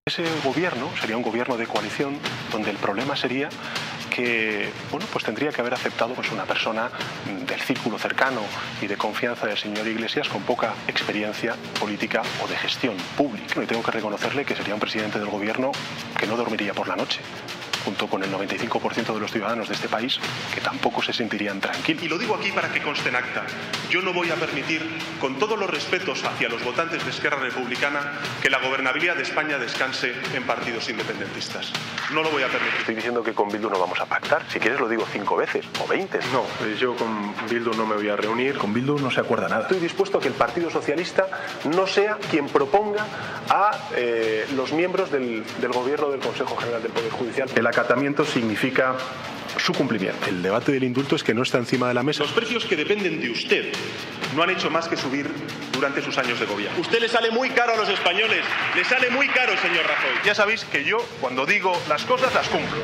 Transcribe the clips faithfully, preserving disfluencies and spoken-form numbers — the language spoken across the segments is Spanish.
Ese gobierno sería un gobierno de coalición donde el problema sería que, bueno, pues tendría que haber aceptado pues una persona del círculo cercano y de confianza del señor Iglesias con poca experiencia política o de gestión pública. Y tengo que reconocerle que sería un presidente del gobierno que no dormiría por la noche, junto con el noventa y cinco por ciento de los ciudadanos de este país que tampoco se sentirían tranquilos. Y lo digo aquí para que conste en acta. Yo no voy a permitir, con todos los respetos hacia los votantes de Esquerra Republicana, que la gobernabilidad de España descanse en partidos independentistas. No lo voy a permitir. Estoy diciendo que con Bildu no vamos a pactar. Si quieres lo digo cinco veces o veinte. No, yo con Bildu no me voy a reunir. Con Bildu no se acuerda nada. Estoy dispuesto a que el Partido Socialista no sea quien proponga a eh, los miembros del, del Gobierno del Consejo General del Poder Judicial. El acatamiento significa su cumplimiento. El debate del indulto es que no está encima de la mesa. Los precios que dependen de usted no han hecho más que subir durante sus años de gobierno. Usted le sale muy caro a los españoles, le sale muy caro, señor Rajoy. Ya sabéis que yo, cuando digo las cosas, las cumplo.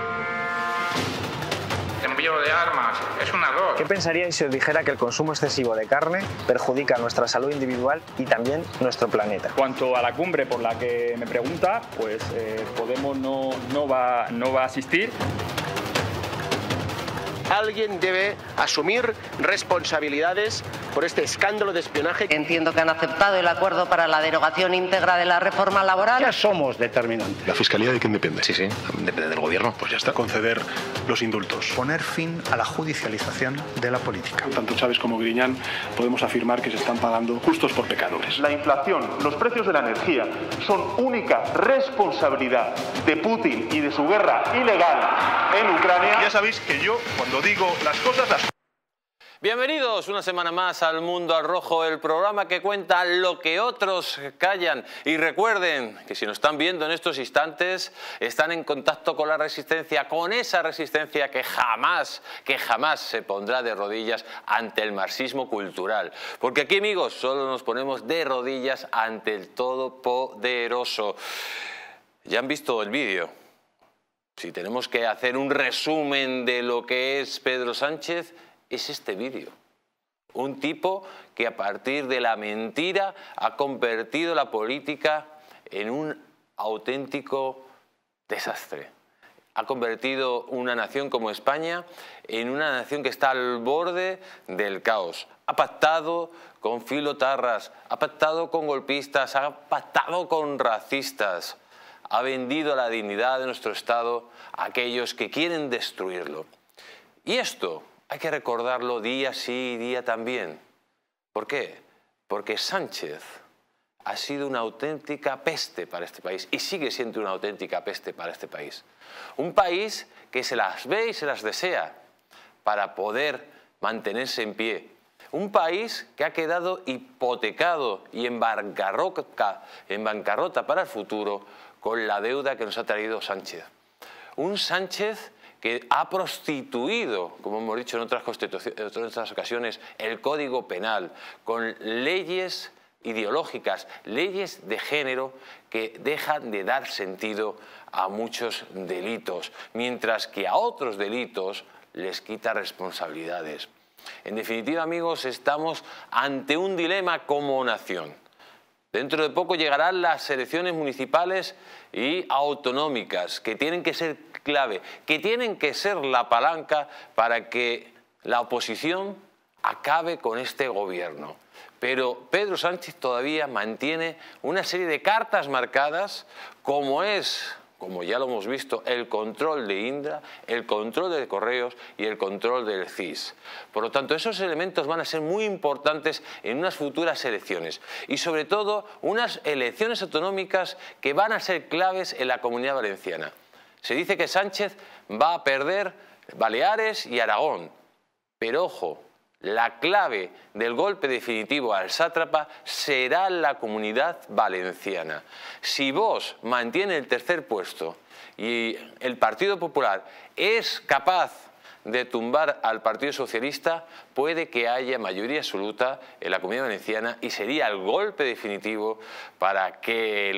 Envío de armas, es un error. ¿Qué pensaríais si os dijera que el consumo excesivo de carne perjudica nuestra salud individual y también nuestro planeta? Cuanto a la cumbre por la que me pregunta, pues eh, Podemos no, no, va, no va a asistir. Alguien debe asumir responsabilidades por este escándalo de espionaje. Entiendo que han aceptado el acuerdo para la derogación íntegra de la reforma laboral. Ya somos determinantes. ¿La Fiscalía de quién depende? Sí, sí, depende del gobierno. Pues ya está, conceder los indultos. Poner fin a la judicialización de la política. Tanto Chávez como Griñán podemos afirmar que se están pagando justos por pecadores. La inflación, los precios de la energía son única responsabilidad de Putin y de su guerra ilegal en Ucrania. Ya sabéis que yo, cuando digo las cosas, las... Bienvenidos una semana más al Mundo al Rojo, el programa que cuenta lo que otros callan. Y recuerden que si nos están viendo en estos instantes, están en contacto con la resistencia, con esa resistencia que jamás, que jamás se pondrá de rodillas ante el marxismo cultural. Porque aquí, amigos, solo nos ponemos de rodillas ante el Todopoderoso. Ya han visto el vídeo. Si tenemos que hacer un resumen de lo que es Pedro Sánchez, es este vídeo. Un tipo que a partir de la mentira ha convertido la política en un auténtico desastre. Ha convertido una nación como España en una nación que está al borde del caos. Ha pactado con filotarras, ha pactado con golpistas, ha pactado con racistas. Ha vendido la dignidad de nuestro Estado a aquellos que quieren destruirlo. Y esto hay que recordarlo día sí y día también. ¿Por qué? Porque Sánchez ha sido una auténtica peste para este país y sigue siendo una auténtica peste para este país. Un país que se las ve y se las desea para poder mantenerse en pie. Un país que ha quedado hipotecado y en bancarrota, en bancarrota para el futuro con la deuda que nos ha traído Sánchez. Un Sánchez que ha prostituido, como hemos dicho en otras, en otras ocasiones, el Código Penal con leyes ideológicas, leyes de género que dejan de dar sentido a muchos delitos, mientras que a otros delitos les quita responsabilidades. En definitiva, amigos, estamos ante un dilema como nación. Dentro de poco llegarán las elecciones municipales y autonómicas, que tienen que ser clave, que tienen que ser la palanca para que la oposición acabe con este gobierno. Pero Pedro Sánchez todavía mantiene una serie de cartas marcadas, como es, como ya lo hemos visto, el control de Indra, el control de Correos y el control del C I S. Por lo tanto, esos elementos van a ser muy importantes en unas futuras elecciones y sobre todo unas elecciones autonómicas que van a ser claves en la Comunidad Valenciana. Se dice que Sánchez va a perder Baleares y Aragón, pero ojo, la clave del golpe definitivo al sátrapa será la Comunidad Valenciana. Si Vox mantiene el tercer puesto y el Partido Popular es capaz de tumbar al Partido Socialista, puede que haya mayoría absoluta en la Comunidad Valenciana y sería el golpe definitivo para que el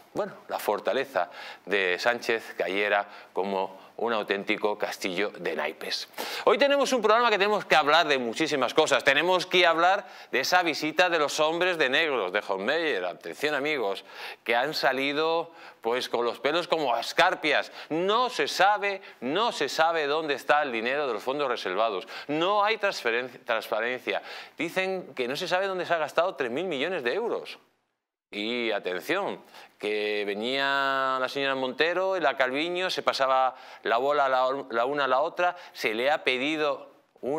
bueno, la fortaleza de Sánchez cayera como un auténtico castillo de naipes. Hoy tenemos un programa que tenemos que hablar de muchísimas cosas. Tenemos que hablar de esa visita de los hombres de negros, de Hohlmeier. Atención, amigos, que han salido pues con los pelos como escarpias. No se sabe, no se sabe dónde está el dinero de los fondos reservados. No hay transparencia. Dicen que no se sabe dónde se ha gastado tres mil millones de euros. Y atención, que venía la señora Montero y la Calviño, se pasaba la bola la, la una a la otra, se le ha pedido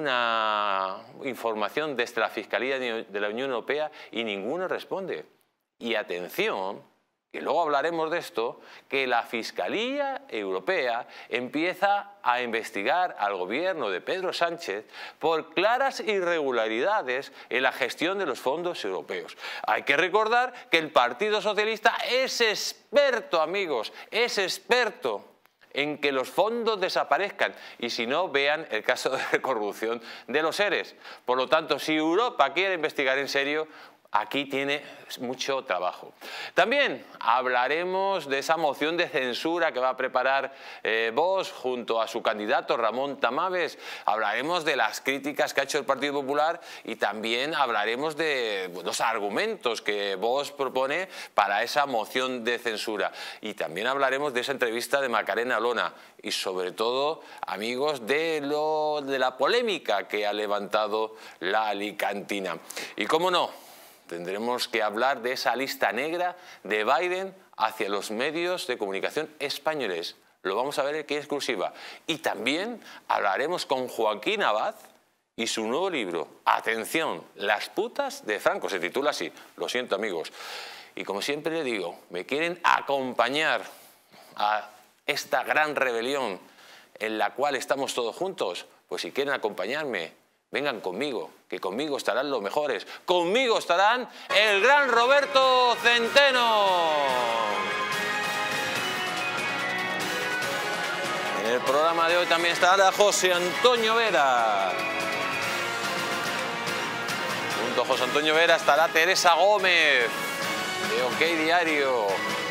una información desde la Fiscalía de la Unión Europea y ninguno responde. Y atención, que luego hablaremos de esto, que la Fiscalía Europea empieza a investigar al gobierno de Pedro Sánchez por claras irregularidades en la gestión de los fondos europeos. Hay que recordar que el Partido Socialista es experto, amigos, es experto en que los fondos desaparezcan y si no, vean el caso de corrupción de los ERES. Por lo tanto, si Europa quiere investigar en serio, aquí tiene mucho trabajo. También hablaremos de esa moción de censura que va a preparar eh, Vox junto a su candidato Ramón Tamames. Hablaremos de las críticas que ha hecho el Partido Popular y también hablaremos de los argumentos que Vox propone para esa moción de censura. Y también hablaremos de esa entrevista de Macarena Olona y sobre todo, amigos, de, lo, de la polémica que ha levantado la alicantina. Y cómo no, tendremos que hablar de esa lista negra de Biden hacia los medios de comunicación españoles. Lo vamos a ver aquí en exclusiva. Y también hablaremos con Joaquín Abad y su nuevo libro, atención, Las putas de Franco, se titula así. Lo siento, amigos. Y como siempre le digo, me quieren acompañar a esta gran rebelión en la cual estamos todos juntos, pues si quieren acompañarme, vengan conmigo, que conmigo estarán los mejores. Conmigo estarán el gran Roberto Centeno. En el programa de hoy también estará José Antonio Vera. Junto a José Antonio Vera estará Teresa Gómez, de OK Diario.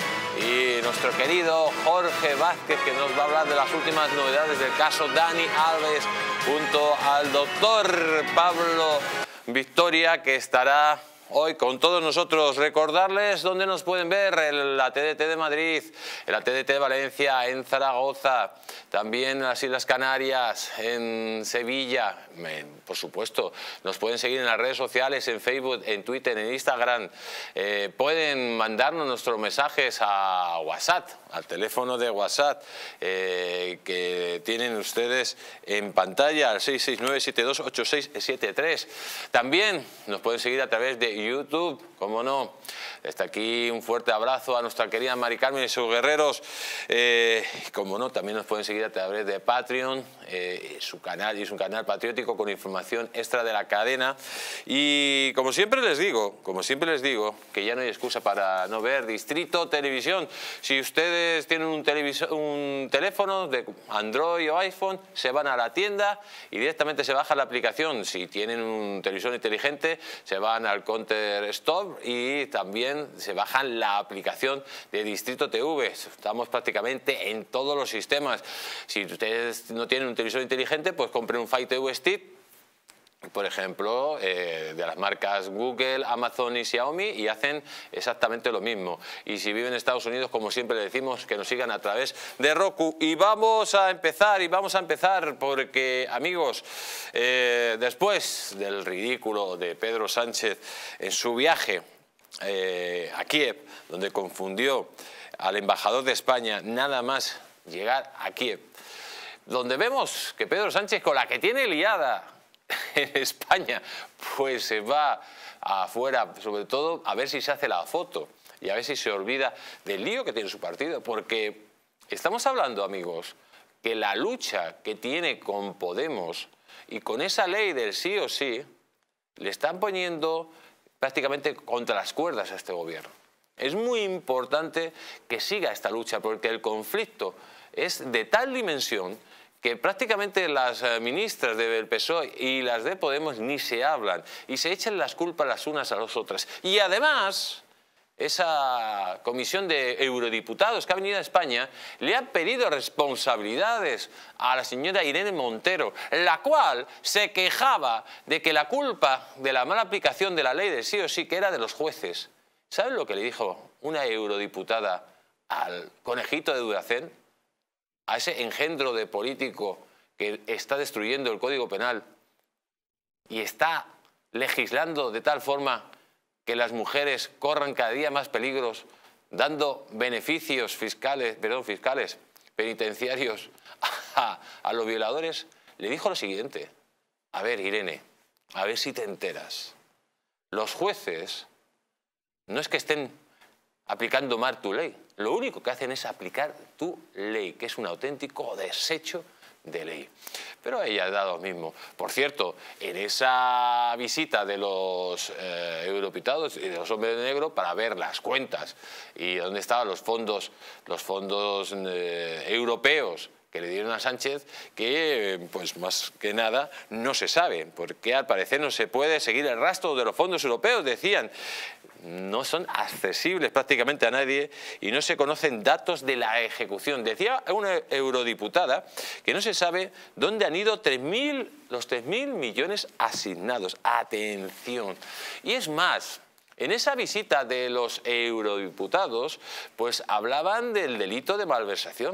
Y nuestro querido Jorge Vázquez, que nos va a hablar de las últimas novedades del caso Dani Alves, junto al doctor Pablo Victoria, que estará hoy con todos nosotros. Recordarles dónde nos pueden ver: en la T D T de Madrid, en la T D T de Valencia, en Zaragoza, también en las Islas Canarias, en Sevilla. Por supuesto, nos pueden seguir en las redes sociales, en Facebook, en Twitter, en Instagram. Eh, pueden mandarnos nuestros mensajes a WhatsApp, al teléfono de WhatsApp eh, que tienen ustedes en pantalla, al seis seis nueve, siete dos ocho seis siete tres. También nos pueden seguir a través de YouTube, cómo no. Desde aquí un fuerte abrazo a nuestra querida Mari Carmen y sus guerreros. Eh, como no, también nos pueden seguir a través de Patreon, eh, su canal y su canal patriótico con información extra de la cadena. Y como siempre les digo, como siempre les digo, que ya no hay excusa para no ver Distrito Televisión. Si ustedes tienen un, un teléfono de Android o iPhone, se van a la tienda y directamente se baja la aplicación. Si tienen un televisor inteligente, se van al Counter Stop y también se bajan la aplicación de Distrito T V. Estamos prácticamente en todos los sistemas. Si ustedes no tienen un televisor inteligente, pues compren un Fire T V Stick, por ejemplo, eh, de las marcas Google, Amazon y Xiaomi, y hacen exactamente lo mismo. Y si viven en Estados Unidos, como siempre le decimos, que nos sigan a través de Roku. Y vamos a empezar, y vamos a empezar porque, amigos, eh, después del ridículo de Pedro Sánchez en su viaje eh, a Kiev, donde confundió al embajador de España nada más llegar a Kiev, donde vemos que Pedro Sánchez, con la que tiene liada en España, pues se va afuera, sobre todo a ver si se hace la foto y a ver si se olvida del lío que tiene su partido, porque estamos hablando, amigos, que la lucha que tiene con Podemos y con esa ley del sí o sí le están poniendo prácticamente contra las cuerdas a este gobierno. Es muy importante que siga esta lucha porque el conflicto es de tal dimensión que prácticamente las ministras del P S O E y las de Podemos ni se hablan y se echan las culpas las unas a las otras. Y además, esa comisión de eurodiputados que ha venido a España le ha pedido responsabilidades a la señora Irene Montero, la cual se quejaba de que la culpa de la mala aplicación de la ley del sí o sí que era de los jueces. ¿Saben lo que le dijo una eurodiputada al conejito de Duracén? A ese engendro de político que está destruyendo el Código Penal y está legislando de tal forma que las mujeres corran cada día más peligros, dando beneficios fiscales, perdón, fiscales, penitenciarios a, a los violadores. Le dijo lo siguiente: a ver, Irene, a ver si te enteras. Los jueces no es que estén aplicando mal tu ley, lo único que hacen es aplicar tu ley, que es un auténtico desecho de ley. Pero ella ha dado lo mismo. Por cierto, en esa visita de los eh, eurodiputados y de los hombres de negro para ver las cuentas y dónde estaban los fondos, los fondos eh, europeos que le dieron a Sánchez, que pues más que nada no se sabe, porque al parecer no se puede seguir el rastro de los fondos europeos, decían. No son accesibles prácticamente a nadie y no se conocen datos de la ejecución. Decía una eurodiputada que no se sabe dónde han ido tres mil, los tres mil millones asignados. Atención. Y es más, en esa visita de los eurodiputados, pues hablaban del delito de malversación.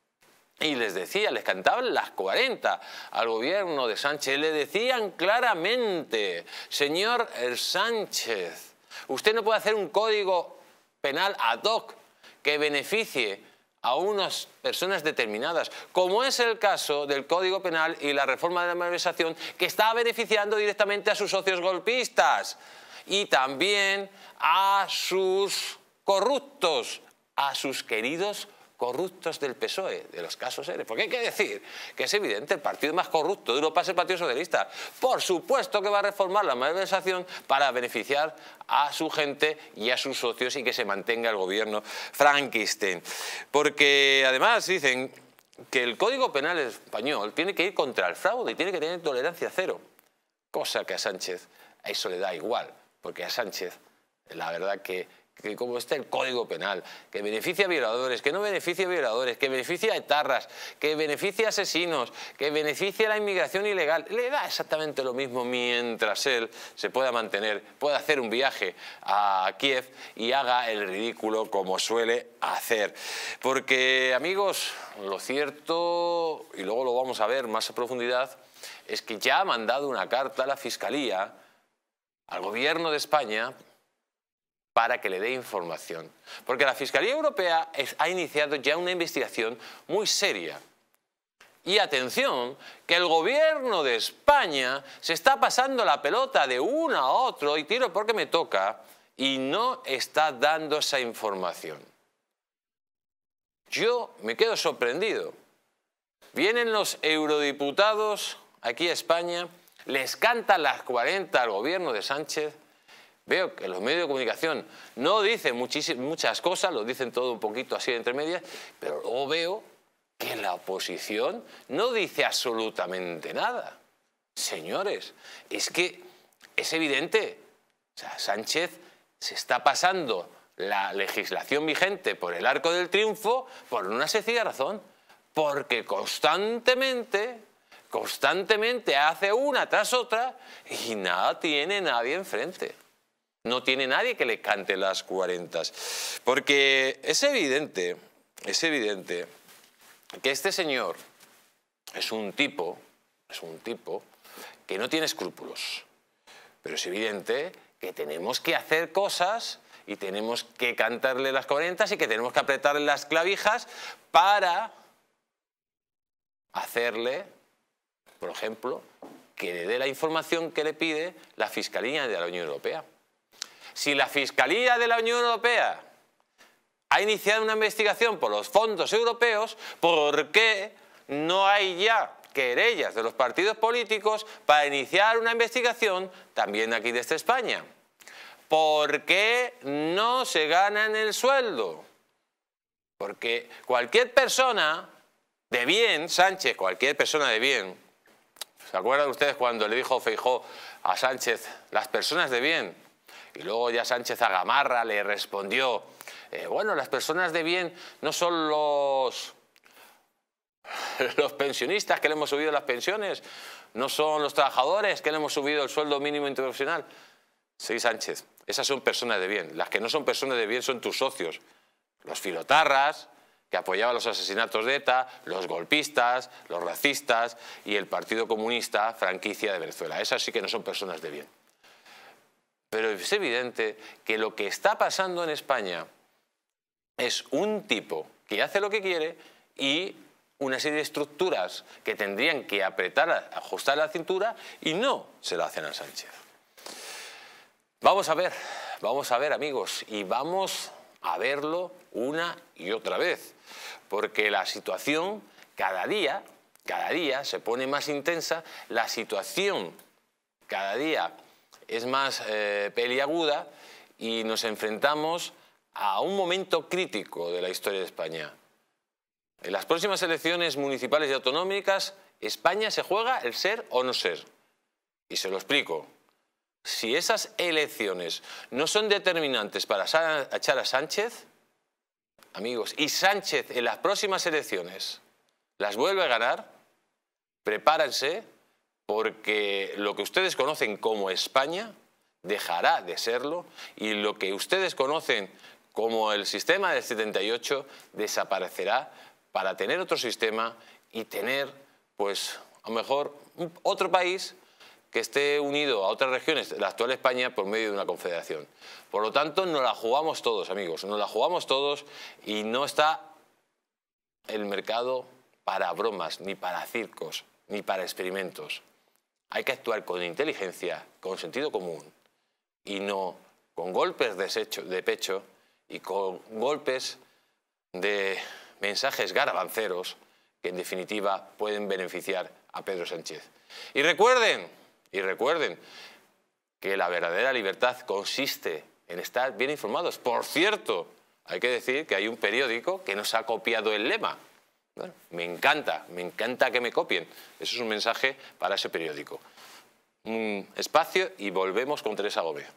Y les decía, les cantaban las cuarenta al gobierno de Sánchez. Le decían claramente: señor Sánchez, usted no puede hacer un código penal ad hoc que beneficie a unas personas determinadas, como es el caso del Código Penal y la reforma de la malversación, que está beneficiando directamente a sus socios golpistas y también a sus corruptos, a sus queridos corruptos del P S O E, de los casos Eres. Porque hay que decir que es evidente, el partido más corrupto de Europa es el Partido Socialista. Por supuesto que va a reformar la malversación para beneficiar a su gente y a sus socios y que se mantenga el gobierno Frankenstein. Porque además dicen que el Código Penal español tiene que ir contra el fraude y tiene que tener tolerancia cero. Cosa que a Sánchez a eso le da igual, porque a Sánchez la verdad que que como está el Código Penal, que beneficia a violadores, que no beneficia a violadores, que beneficia a etarras, que beneficia a asesinos, que beneficia a la inmigración ilegal, le da exactamente lo mismo mientras él se pueda mantener, pueda hacer un viaje a Kiev y haga el ridículo como suele hacer. Porque, amigos, lo cierto, y luego lo vamos a ver más a profundidad, es que ya ha mandado una carta a la Fiscalía, al Gobierno de España, para que le dé información. Porque la Fiscalía Europea es, ha iniciado ya una investigación muy seria. Y atención, que el Gobierno de España se está pasando la pelota de uno a otro y tiro porque me toca y no está dando esa información. Yo me quedo sorprendido. Vienen los eurodiputados aquí a España, les cantan las cuarenta al Gobierno de Sánchez. Veo que los medios de comunicación no dicen muchas cosas, lo dicen todo un poquito así entre medias, pero luego veo que la oposición no dice absolutamente nada. Señores, es que es evidente, o sea, Sánchez se está pasando la legislación vigente por el arco del triunfo por una sencilla razón, porque constantemente, constantemente hace una tras otra y nada tiene nadie enfrente. No tiene nadie que le cante las cuarentas. Porque es evidente, es evidente que este señor es un tipo, es un tipo que no tiene escrúpulos. Pero es evidente que tenemos que hacer cosas y tenemos que cantarle las cuarentas y que tenemos que apretarle las clavijas para hacerle, por ejemplo, que le dé la información que le pide la Fiscalía de la Unión Europea. Si la Fiscalía de la Unión Europea ha iniciado una investigación por los fondos europeos, ¿por qué no hay ya querellas de los partidos políticos para iniciar una investigación también aquí desde España? ¿Por qué no se ganan el sueldo? Porque cualquier persona de bien, Sánchez, cualquier persona de bien, ¿se acuerdan ustedes cuando le dijo Feijóo a Sánchez, las personas de bien? Y luego ya Sánchez a Gamarra le respondió, eh, bueno, las personas de bien no son los, los pensionistas que le hemos subido las pensiones, no son los trabajadores que le hemos subido el sueldo mínimo interprofesional. Sí, Sánchez, esas son personas de bien. Las que no son personas de bien son tus socios, los filotarras, que apoyaban los asesinatos de ETA, los golpistas, los racistas y el Partido Comunista franquicia de Venezuela. Esas sí que no son personas de bien. Pero es evidente que lo que está pasando en España es un tipo que hace lo que quiere y una serie de estructuras que tendrían que apretar, ajustar la cintura y no se lo hacen a Sánchez. Vamos a ver, vamos a ver, amigos, y vamos a verlo una y otra vez, porque la situación cada día, cada día se pone más intensa, la situación cada día es más eh, peliaguda y nos enfrentamos a un momento crítico de la historia de España. En las próximas elecciones municipales y autonómicas, España se juega el ser o no ser. Y se lo explico. Si esas elecciones no son determinantes para echar a Sánchez, amigos, y Sánchez en las próximas elecciones las vuelve a ganar, prepárense porque lo que ustedes conocen como España dejará de serlo y lo que ustedes conocen como el sistema del setenta y ocho desaparecerá para tener otro sistema y tener, pues, a lo mejor otro país que esté unido a otras regiones de la actual España por medio de una confederación. Por lo tanto, nos la jugamos todos, amigos, nos la jugamos todos y no está el mercado para bromas, ni para circos, ni para experimentos. Hay que actuar con inteligencia, con sentido común y no con golpes de, secho, de pecho y con golpes de mensajes garabanceros que en definitiva pueden beneficiar a Pedro Sánchez. Y recuerden, y recuerden que la verdadera libertad consiste en estar bien informados. Por cierto, hay que decir que hay un periódico que nos ha copiado el lema. Bueno, me encanta, me encanta que me copien. Eso es un mensaje para ese periódico. Un espacio y volvemos con Teresa Gómez.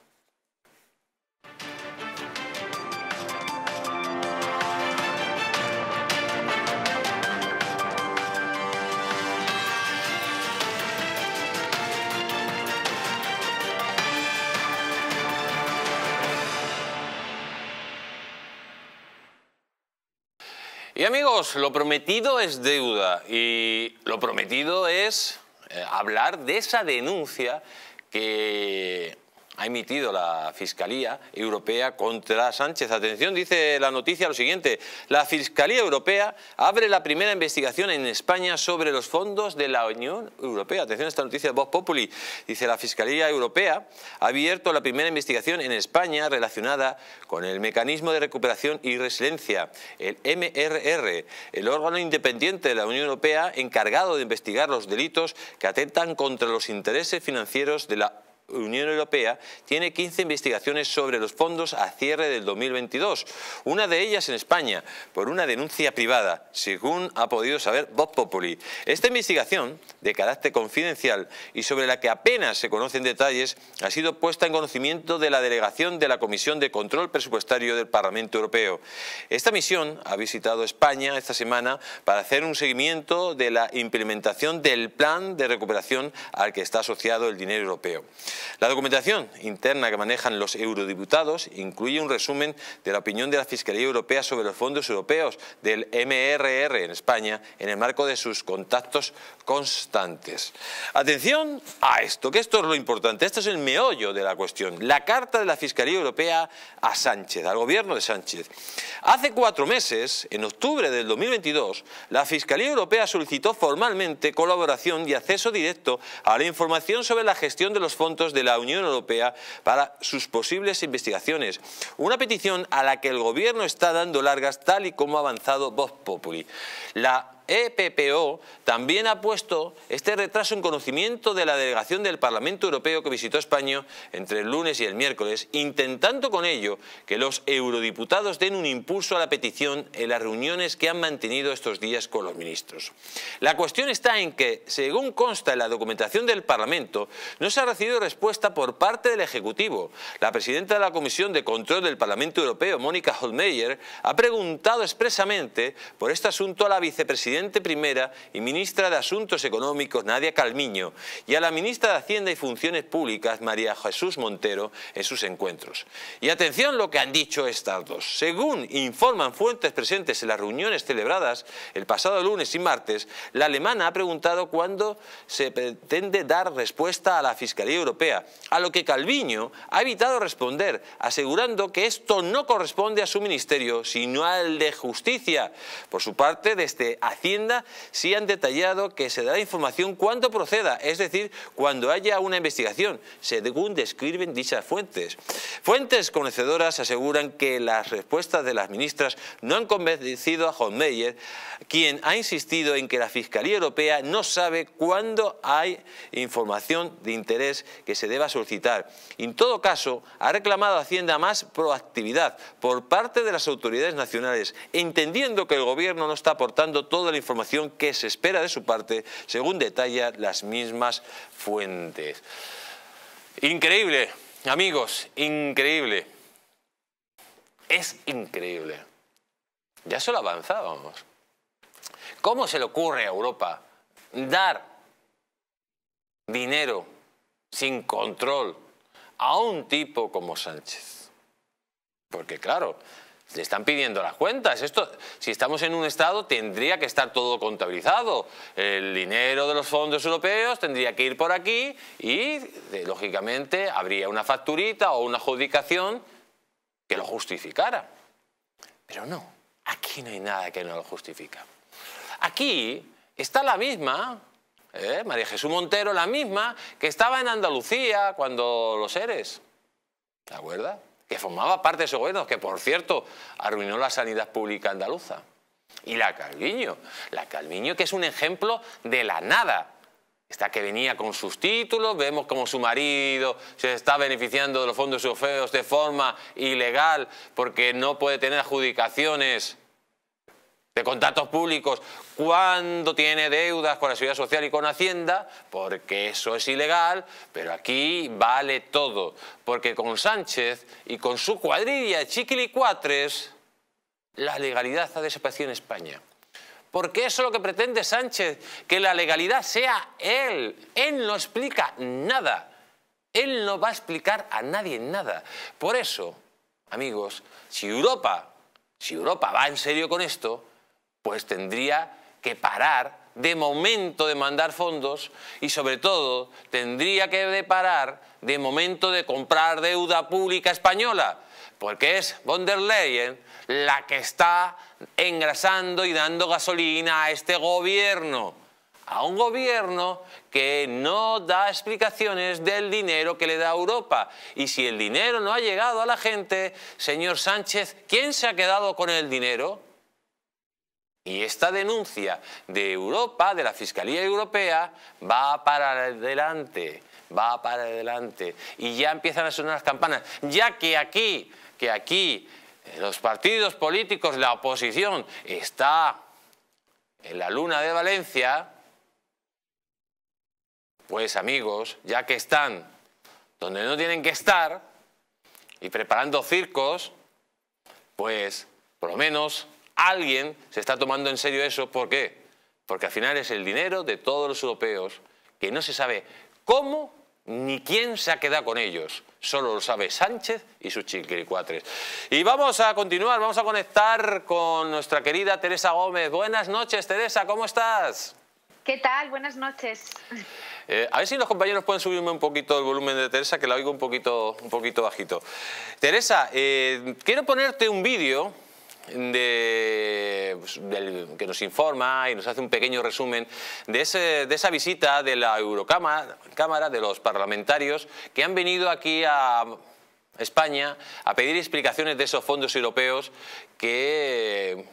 Y amigos, lo prometido es deuda y lo prometido es eh, hablar de esa denuncia que ha emitido la Fiscalía Europea contra Sánchez. Atención, dice la noticia lo siguiente: la Fiscalía Europea abre la primera investigación en España sobre los fondos de la Unión Europea. Atención a esta noticia de Vox Populi. Dice: la Fiscalía Europea ha abierto la primera investigación en España relacionada con el Mecanismo de Recuperación y Resiliencia, el M R R, el órgano independiente de la Unión Europea encargado de investigar los delitos que atentan contra los intereses financieros de la Unión Europea. Tiene quince investigaciones sobre los fondos a cierre del dos mil veintidós, una de ellas en España, por una denuncia privada, según ha podido saber Vox Populi. Esta investigación, de carácter confidencial y sobre la que apenas se conocen detalles, ha sido puesta en conocimiento de la delegación de la Comisión de Control Presupuestario del Parlamento Europeo. Esta misión ha visitado España esta semana para hacer un seguimiento de la implementación del plan de recuperación al que está asociado el dinero europeo. La documentación interna que manejan los eurodiputados incluye un resumen de la opinión de la Fiscalía Europea sobre los fondos europeos del M R R en España en el marco de sus contactos constantes. Atención a esto, que esto es lo importante, esto es el meollo de la cuestión. La carta de la Fiscalía Europea a Sánchez, al gobierno de Sánchez. Hace cuatro meses, en octubre del dos mil veintidós, la Fiscalía Europea solicitó formalmente colaboración y acceso directo a la información sobre la gestión de los fondos de la Unión Europea para sus posibles investigaciones. Una petición a la que el gobierno está dando largas, tal y como ha avanzado Vox Populi. La E P P O también ha puesto este retraso en conocimiento de la delegación del Parlamento Europeo que visitó España entre el lunes y el miércoles, intentando con ello que los eurodiputados den un impulso a la petición en las reuniones que han mantenido estos días con los ministros. La cuestión está en que, según consta en la documentación del Parlamento, no se ha recibido respuesta por parte del Ejecutivo. La presidenta de la Comisión de Control del Parlamento Europeo, Mónica Hohlmeier, ha preguntado expresamente por este asunto a la vicepresidenta primera y ministra de Asuntos Económicos, Nadia Calviño, y a la ministra de Hacienda y Funciones Públicas, María Jesús Montero, en sus encuentros. Y atención lo que han dicho estas dos. Según informan fuentes presentes en las reuniones celebradas el pasado lunes y martes, la alemana ha preguntado cuándo se pretende dar respuesta a la Fiscalía Europea, a lo que Calviño ha evitado responder, asegurando que esto no corresponde a su ministerio, sino al de Justicia. Por su parte, desde Hacienda sí han detallado que se dará información cuando proceda, es decir, cuando haya una investigación, según describen dichas fuentes. Fuentes conocedoras aseguran que las respuestas de las ministras no han convencido a Hohlmeier, quien ha insistido en que la Fiscalía Europea no sabe cuándo hay información de interés que se deba solicitar. En todo caso, ha reclamado a Hacienda más proactividad por parte de las autoridades nacionales, entendiendo que el gobierno no está aportando toda la información que se espera de su parte, según detallan las mismas fuentes. Increíble, amigos, increíble. Es increíble. Ya solo avanzábamos. ¿Cómo se le ocurre a Europa dar dinero sin control a un tipo como Sánchez? Porque claro, le están pidiendo las cuentas. Esto, si estamos en un Estado, tendría que estar todo contabilizado. El dinero de los fondos europeos tendría que ir por aquí y, lógicamente, habría una facturita o una adjudicación que lo justificara. Pero no, aquí no hay nada que no lo justifica. Aquí está la misma, ¿eh? María Jesús Montero, la misma que estaba en Andalucía cuando los ERES. ¿De acuerdo? Que formaba parte de ese gobierno, que por cierto arruinó la sanidad pública andaluza. Y la Calviño, la Calviño que es un ejemplo de la nada. Esta que venía con sus títulos, vemos como su marido se está beneficiando de los fondos europeos de forma ilegal porque no puede tener adjudicaciones de contratos públicos cuando tiene deudas con la Seguridad Social y con Hacienda, porque eso es ilegal, pero aquí vale todo, porque con Sánchez y con su cuadrilla de chiquilicuatres, la legalidad ha desaparecido en España. Porque eso es lo que pretende Sánchez, que la legalidad sea él. Él no explica nada. Él no va a explicar a nadie nada. Por eso, amigos, si Europa, si Europa va en serio con esto, pues tendría que parar de momento de mandar fondos y sobre todo tendría que parar de momento de comprar deuda pública española, porque es von der Leyen la que está engrasando y dando gasolina a este gobierno, a un gobierno que no da explicaciones del dinero que le da Europa. Y si el dinero no ha llegado a la gente, señor Sánchez, ¿quién se ha quedado con el dinero? Y esta denuncia de Europa, de la Fiscalía Europea, va para adelante, va para adelante. Y ya empiezan a sonar las campanas, ya que aquí, que aquí los partidos políticos, la oposición, está en la luna de Valencia, pues amigos, ya que están donde no tienen que estar y preparando circos, pues por lo menos alguien se está tomando en serio eso. ¿Por qué? Porque al final es el dinero de todos los europeos que no se sabe cómo ni quién se ha quedado con ellos. Solo lo sabe Sánchez y sus chiquilicuatres. Y vamos a continuar, vamos a conectar con nuestra querida Teresa Gómez. Buenas noches, Teresa, ¿cómo estás? ¿Qué tal? Buenas noches. Eh, a ver si los compañeros pueden subirme un poquito el volumen de Teresa, que la oigo un poquito, un poquito bajito. Teresa, eh, quiero ponerte un vídeo de, pues, del, que nos informa y nos hace un pequeño resumen de, ese, de esa visita de la Eurocámara, Cámara, de los parlamentarios que han venido aquí a España a pedir explicaciones de esos fondos europeos que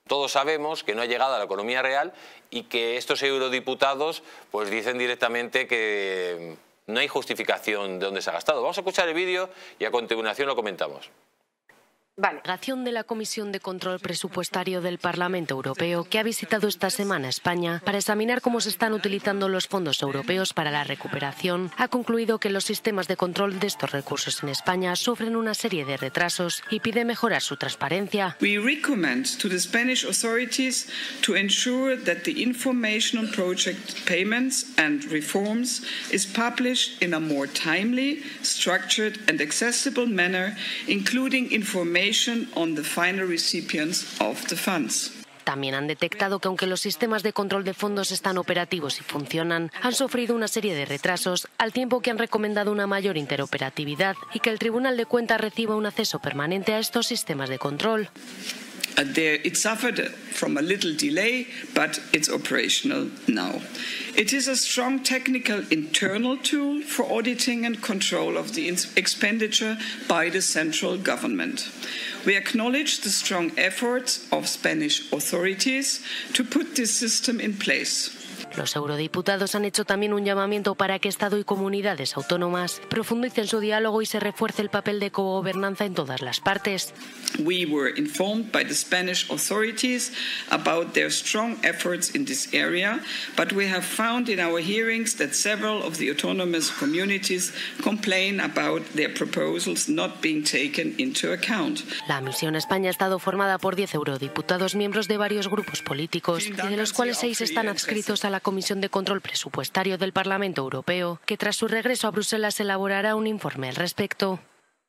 todos sabemos que no ha llegado a la economía real y que estos eurodiputados pues dicen directamente que no hay justificación de dónde se ha gastado. Vamos a escuchar el vídeo y a continuación lo comentamos. Vale. Delegación de la Comisión de Control Presupuestario del Parlamento Europeo, que ha visitado esta semana España para examinar cómo se están utilizando los fondos europeos para la recuperación, ha concluido que los sistemas de control de estos recursos en España sufren una serie de retrasos y pide mejorar su transparencia. We recommend to the Spanish authorities to ensure that the information on project payments and reforms is published in a more timely, structured and accessible manner, including information on the final recipients of the funds. También han detectado que aunque los sistemas de control de fondos están operativos y funcionan, han sufrido una serie de retrasos, al tiempo que han recomendado una mayor interoperatividad y que el Tribunal de Cuentas reciba un acceso permanente a estos sistemas de control. Uh, there, it suffered from a little delay, but it's operational now. It is a strong technical internal tool for auditing and control of the expenditure by the central government. We acknowledge the strong efforts of Spanish authorities to put this system in place. Los eurodiputados han hecho también un llamamiento para que Estado y comunidades autónomas profundicen su diálogo y se refuerce el papel de cogobernanza en todas las partes. We were informed by the Spanish authorities about their strong efforts in this area, but we have found in our hearings that several of the autonomous communities complain about their proposals not being taken into account. La misión a España ha estado formada por diez eurodiputados, miembros de varios grupos políticos, y de los cuales seis están adscritos a la Comisión de Control Presupuestario del Parlamento Europeo, que tras su regreso a Bruselas elaborará un informe al respecto.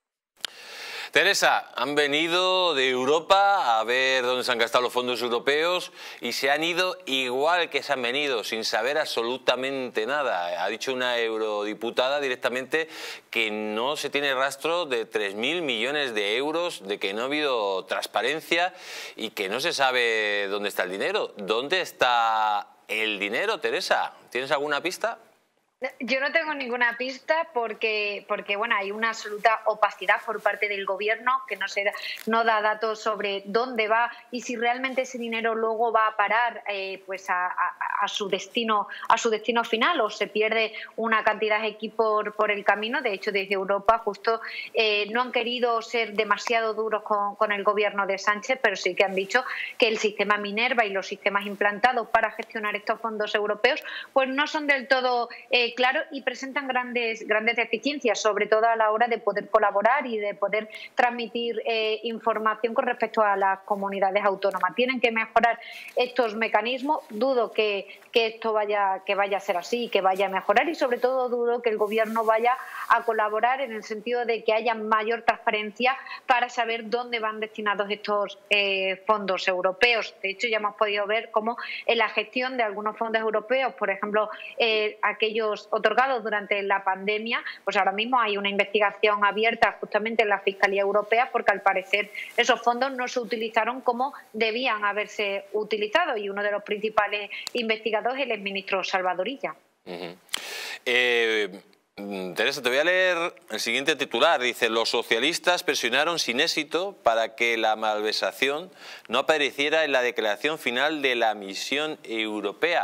Teresa, han venido de Europa a ver dónde se han gastado los fondos europeos y se han ido igual que se han venido, sin saber absolutamente nada. Ha dicho una eurodiputada directamente que no se tiene rastro de tres mil millones de euros, de que no ha habido transparencia y que no se sabe dónde está el dinero. ¿Dónde está el dinero, Teresa? ¿Tienes alguna pista? Yo no tengo ninguna pista porque, porque bueno, hay una absoluta opacidad por parte del gobierno que no, se da, no da datos sobre dónde va y si realmente ese dinero luego va a parar eh, pues a, a, a su destino a su destino final o se pierde una cantidad aquí por, por el camino. De hecho, desde Europa justo eh, no han querido ser demasiado duros con, con el gobierno de Sánchez, pero sí que han dicho que el sistema Minerva y los sistemas implantados para gestionar estos fondos europeos pues no son del todo eh, claro y presentan grandes, grandes deficiencias, sobre todo a la hora de poder colaborar y de poder transmitir eh, información con respecto a las comunidades autónomas. Tienen que mejorar estos mecanismos. Dudo que, que esto vaya, que vaya a ser así, que vaya a mejorar y sobre todo dudo que el gobierno vaya a colaborar en el sentido de que haya mayor transparencia para saber dónde van destinados estos eh, fondos europeos. De hecho, ya hemos podido ver cómo en la gestión de algunos fondos europeos, por ejemplo, eh, aquellos otorgados durante la pandemia, pues ahora mismo hay una investigación abierta justamente en la Fiscalía Europea porque al parecer esos fondos no se utilizaron como debían haberse utilizado y uno de los principales investigados es el exministro Salvador Illa. Uh-huh. eh... Teresa, te voy a leer el siguiente titular. Dice: los socialistas presionaron sin éxito para que la malversación no apareciera en la declaración final de la misión europea.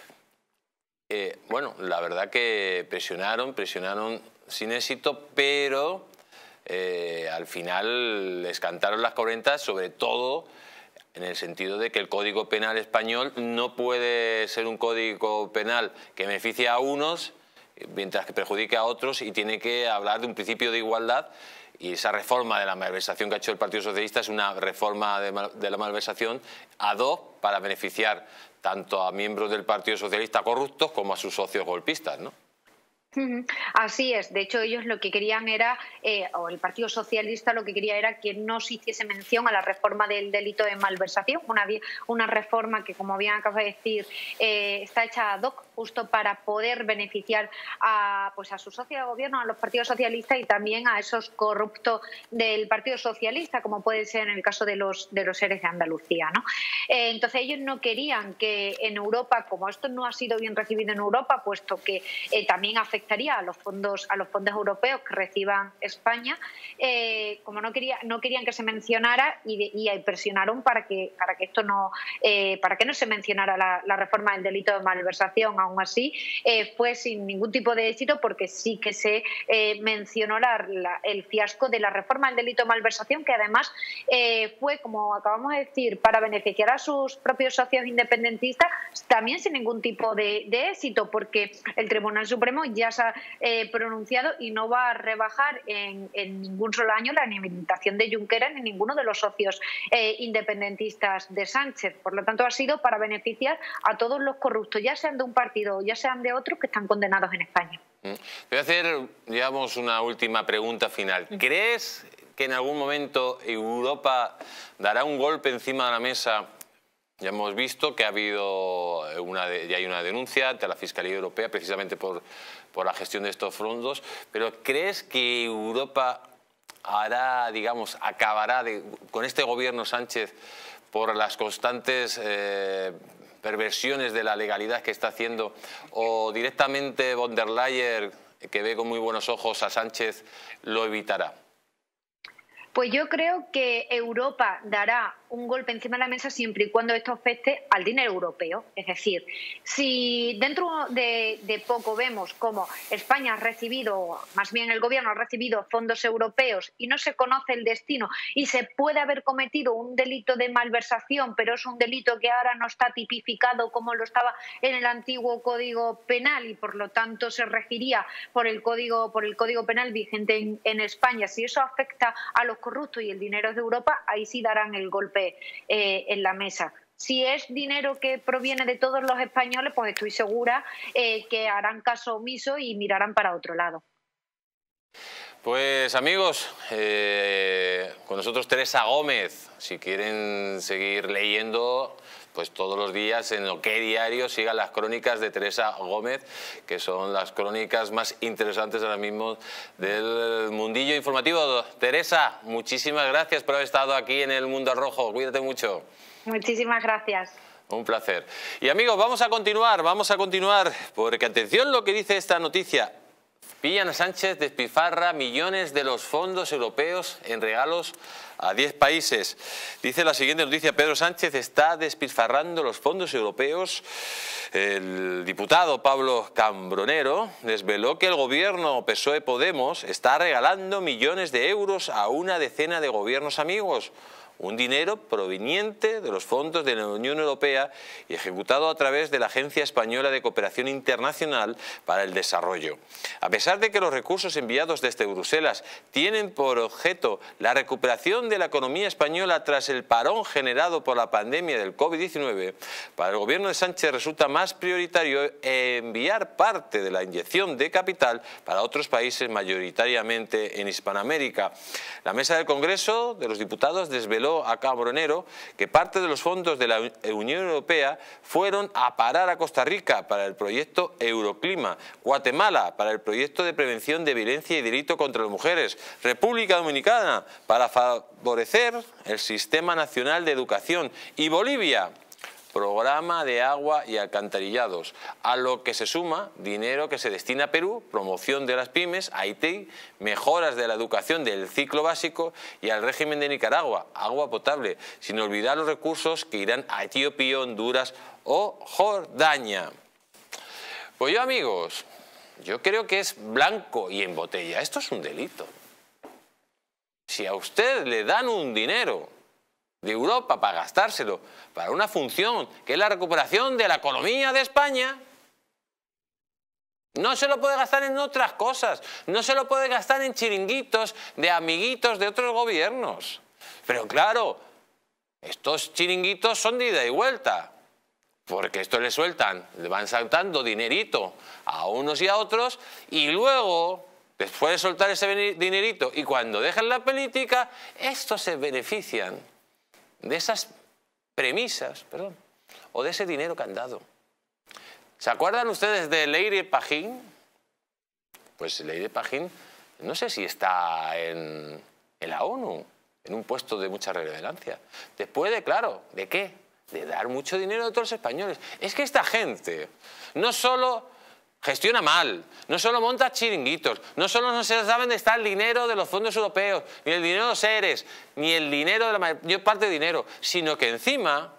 Eh, bueno, la verdad que presionaron, presionaron sin éxito, pero eh, al final les cantaron las correntas, sobre todo en el sentido de que el Código Penal español no puede ser un código penal que beneficie a unos mientras que perjudique a otros y tiene que hablar de un principio de igualdad. Y esa reforma de la malversación que ha hecho el Partido Socialista es una reforma de, mal, de la malversación ad hoc para beneficiar tanto a miembros del Partido Socialista corruptos como a sus socios golpistas, ¿no? Así es. De hecho, ellos lo que querían era, eh, o el Partido Socialista lo que quería era que no se hiciese mención a la reforma del delito de malversación, una, una reforma que, como bien acabo de decir, eh, está hecha ad hoc justo para poder beneficiar a, pues a sus socios de gobierno, a los partidos socialistas y también a esos corruptos del Partido Socialista, como puede ser en el caso de los de los seres de Andalucía, ¿no? Eh, entonces ellos no querían que en Europa, como esto no ha sido bien recibido en Europa, puesto que eh, también afecta afectaría a los fondos a los fondos europeos que reciban España, eh, como no quería no querían que se mencionara y, de, y presionaron para que para que esto no eh, para que no se mencionara la, la reforma del delito de malversación. Aún así eh, fue sin ningún tipo de éxito, porque sí que se eh, mencionó la, la, el fiasco de la reforma del delito de malversación, que además eh, fue, como acabamos de decir, para beneficiar a sus propios socios independentistas, también sin ningún tipo de, de éxito, porque el Tribunal Supremo ya se ha eh, pronunciado y no va a rebajar en, en ningún solo año la inhabilitación de Junqueras ni ninguno de los socios eh, independentistas de Sánchez. Por lo tanto, ha sido para beneficiar a todos los corruptos, ya sean de un partido o ya sean de otros, que están condenados en España. Voy a hacer, digamos, una última pregunta final. ¿Crees que en algún momento Europa dará un golpe encima de la mesa? Ya hemos visto que ha habido una de, ya hay una denuncia ante la Fiscalía Europea precisamente por, por la gestión de estos fondos, pero ¿crees que Europa hará, digamos, acabará de, con este gobierno Sánchez por las constantes eh, perversiones de la legalidad que está haciendo, o directamente von der Leyen, que ve con muy buenos ojos a Sánchez, lo evitará? Pues yo creo que Europa dará un golpe encima de la mesa siempre y cuando esto afecte al dinero europeo. Es decir, si dentro de, de poco vemos cómo España ha recibido, más bien el gobierno ha recibido fondos europeos y no se conoce el destino y se puede haber cometido un delito de malversación, pero es un delito que ahora no está tipificado como lo estaba en el antiguo Código Penal y por lo tanto se regiría por el Código, por el Código Penal vigente en, en España. Si eso afecta a los corruptos y el dinero es de Europa, ahí sí darán el golpe Eh, en la mesa. Si es dinero que proviene de todos los españoles, pues estoy segura eh, que harán caso omiso y mirarán para otro lado. Pues amigos, eh, con nosotros Teresa Gómez. Si quieren seguir leyendo, pues todos los días en OK Diario sigan las crónicas de Teresa Gómez, que son las crónicas más interesantes ahora mismo del mundillo informativo. Teresa, muchísimas gracias por haber estado aquí en El Mundo al Rojo. Cuídate mucho. Muchísimas gracias. Un placer. Y amigos, vamos a continuar, vamos a continuar, porque atención lo que dice esta noticia. Pillan a Sánchez despilfarra millones de los fondos europeos en regalos a diez países. Dice la siguiente noticia: Pedro Sánchez está despilfarrando los fondos europeos. El diputado Pablo Cambronero desveló que el gobierno P S O E-Podemos está regalando millones de euros a una decena de gobiernos amigos. Un dinero proveniente de los fondos de la Unión Europea y ejecutado a través de la Agencia Española de Cooperación Internacional para el Desarrollo. A pesar de que los recursos enviados desde Bruselas tienen por objeto la recuperación de la economía española tras el parón generado por la pandemia del COVID diecinueve, para el gobierno de Sánchez resulta más prioritario enviar parte de la inyección de capital para otros países, mayoritariamente en Hispanoamérica. La mesa del Congreso de los Diputados desveló a Cambronero que parte de los fondos de la Unión Europea fueron a parar a Costa Rica para el proyecto Euroclima, Guatemala para el proyecto de prevención de violencia y delito contra las mujeres, República Dominicana para favorecer el Sistema Nacional de Educación y Bolivia, Programa de Agua y Alcantarillados, a lo que se suma dinero que se destina a Perú, promoción de las pymes, Haití, mejoras de la educación del ciclo básico y al régimen de Nicaragua, agua potable, sin olvidar los recursos que irán a Etiopía, Honduras o Jordania. Pues yo, amigos, yo creo que es blanco y en botella. Esto es un delito. Si a usted le dan un dinero de Europa para gastárselo para una función que es la recuperación de la economía de España, no se lo puede gastar en otras cosas, no se lo puede gastar en chiringuitos de amiguitos de otros gobiernos. Pero claro, estos chiringuitos son de ida y vuelta, porque esto le sueltan, le van saltando dinerito a unos y a otros, y luego, después de soltar ese dinerito y cuando dejan la política, estos se benefician de esas premisas, perdón, o de ese dinero que han dado. ¿Se acuerdan ustedes de Leire Pajín? Pues Leire Pajín, no sé si está en, en la ONU, en un puesto de mucha relevancia. Después de, claro, ¿de qué? De dar mucho dinero a todos los españoles. Es que esta gente no solo gestiona mal, no solo monta chiringuitos, no solo no se sabe dónde está el dinero de los fondos europeos, ni el dinero de los seres, ni el dinero de la mayor parte de dinero, sino que encima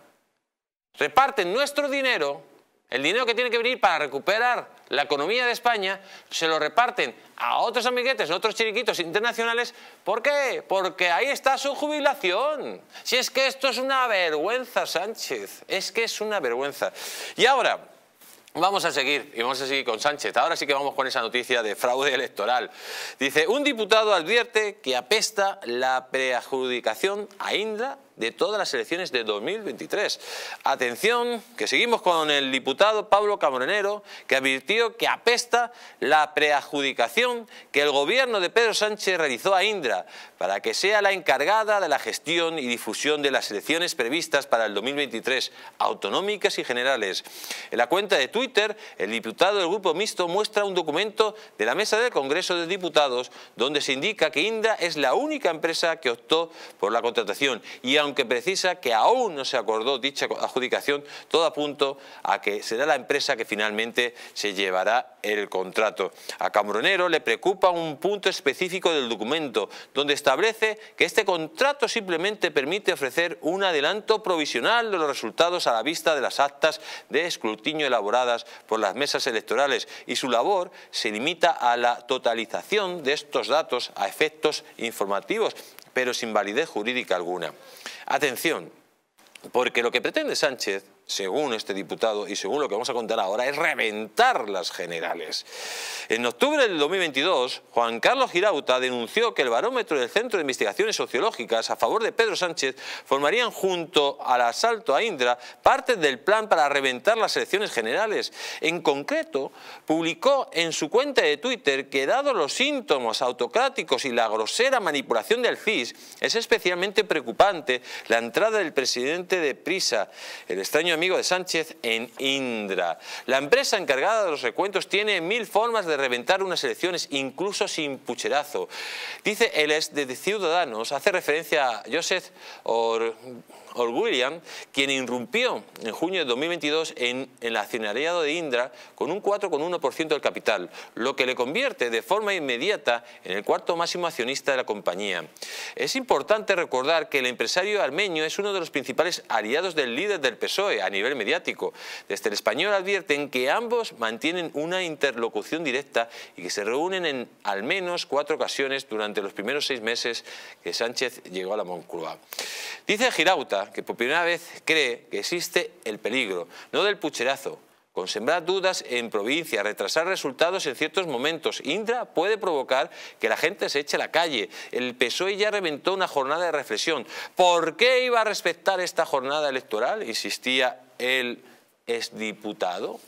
reparten nuestro dinero, el dinero que tiene que venir para recuperar la economía de España, se lo reparten a otros amiguetes, a otros chiringuitos internacionales. ¿Por qué? Porque ahí está su jubilación. Si es que esto es una vergüenza, Sánchez, es que es una vergüenza. Y ahora vamos a seguir, y vamos a seguir con Sánchez. Ahora sí que vamos con esa noticia de fraude electoral. Dice, un diputado advierte que apesta la preadjudicación a Indra de todas las elecciones de dos mil veintitrés. Atención, que seguimos con el diputado Pablo Cambronero, que advirtió que apesta la preadjudicación que el gobierno de Pedro Sánchez realizó a Indra para que sea la encargada de la gestión y difusión de las elecciones previstas para el dos mil veintitrés, autonómicas y generales. En la cuenta de Twitter, el diputado del Grupo Mixto muestra un documento de la Mesa del Congreso de Diputados donde se indica que Indra es la única empresa que optó por la contratación y aunque aunque precisa que aún no se acordó dicha adjudicación, todo apunta a que será la empresa que finalmente se llevará el contrato. A Cambronero le preocupa un punto específico del documento, donde establece que este contrato simplemente permite ofrecer un adelanto provisional de los resultados a la vista de las actas de escrutinio elaboradas por las mesas electorales y su labor se limita a la totalización de estos datos a efectos informativos, pero sin validez jurídica alguna. Atención, porque lo que pretende Sánchez, según este diputado y según lo que vamos a contar ahora, es reventar las generales. En octubre del dos mil veintidós, Juan Carlos Girauta denunció que el barómetro del Centro de Investigaciones Sociológicas a favor de Pedro Sánchez formarían junto al asalto a Indra parte del plan para reventar las elecciones generales. En concreto, publicó en su cuenta de Twitter que, dados los síntomas autocráticos y la grosera manipulación del C I S, es especialmente preocupante la entrada del presidente de Prisa, el extraño amigo de Sánchez, en Indra. La empresa encargada de los recuentos tiene mil formas de reventar unas elecciones, incluso sin pucherazo. Dice el ex de Ciudadanos, hace referencia a Joseph Or Orwilliam, quien irrumpió en junio de dos mil veintidós en el accionariado de Indra con un cuatro coma uno por ciento del capital, lo que le convierte de forma inmediata en el cuarto máximo accionista de la compañía. Es importante recordar que el empresario armenio es uno de los principales aliados del líder del P S O E a nivel mediático. Desde El Español advierten que ambos mantienen una interlocución directa y que se reúnen en al menos cuatro ocasiones durante los primeros seis meses que Sánchez llegó a la Moncloa. Dice Girauta que por primera vez cree que existe el peligro, no del pucherazo, con sembrar dudas en provincia, retrasar resultados en ciertos momentos. Indra puede provocar que la gente se eche a la calle. El P S O E ya reventó una jornada de reflexión. ¿Por qué iba a respetar esta jornada electoral?, insistía el exdiputado.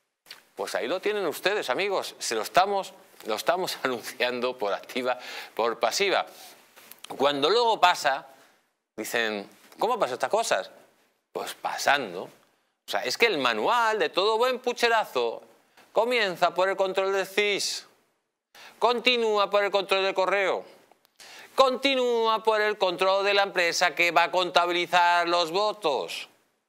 Pues ahí lo tienen ustedes, amigos. Se lo estamos, lo estamos anunciando por activa, por pasiva. Cuando luego pasa, dicen, ¿cómo pasan estas cosas? Pues pasando. O sea, es que el manual de todo buen pucherazo comienza por el control del C I S, continúa por el control del correo, continúa por el control de la empresa que va a contabilizar los votos.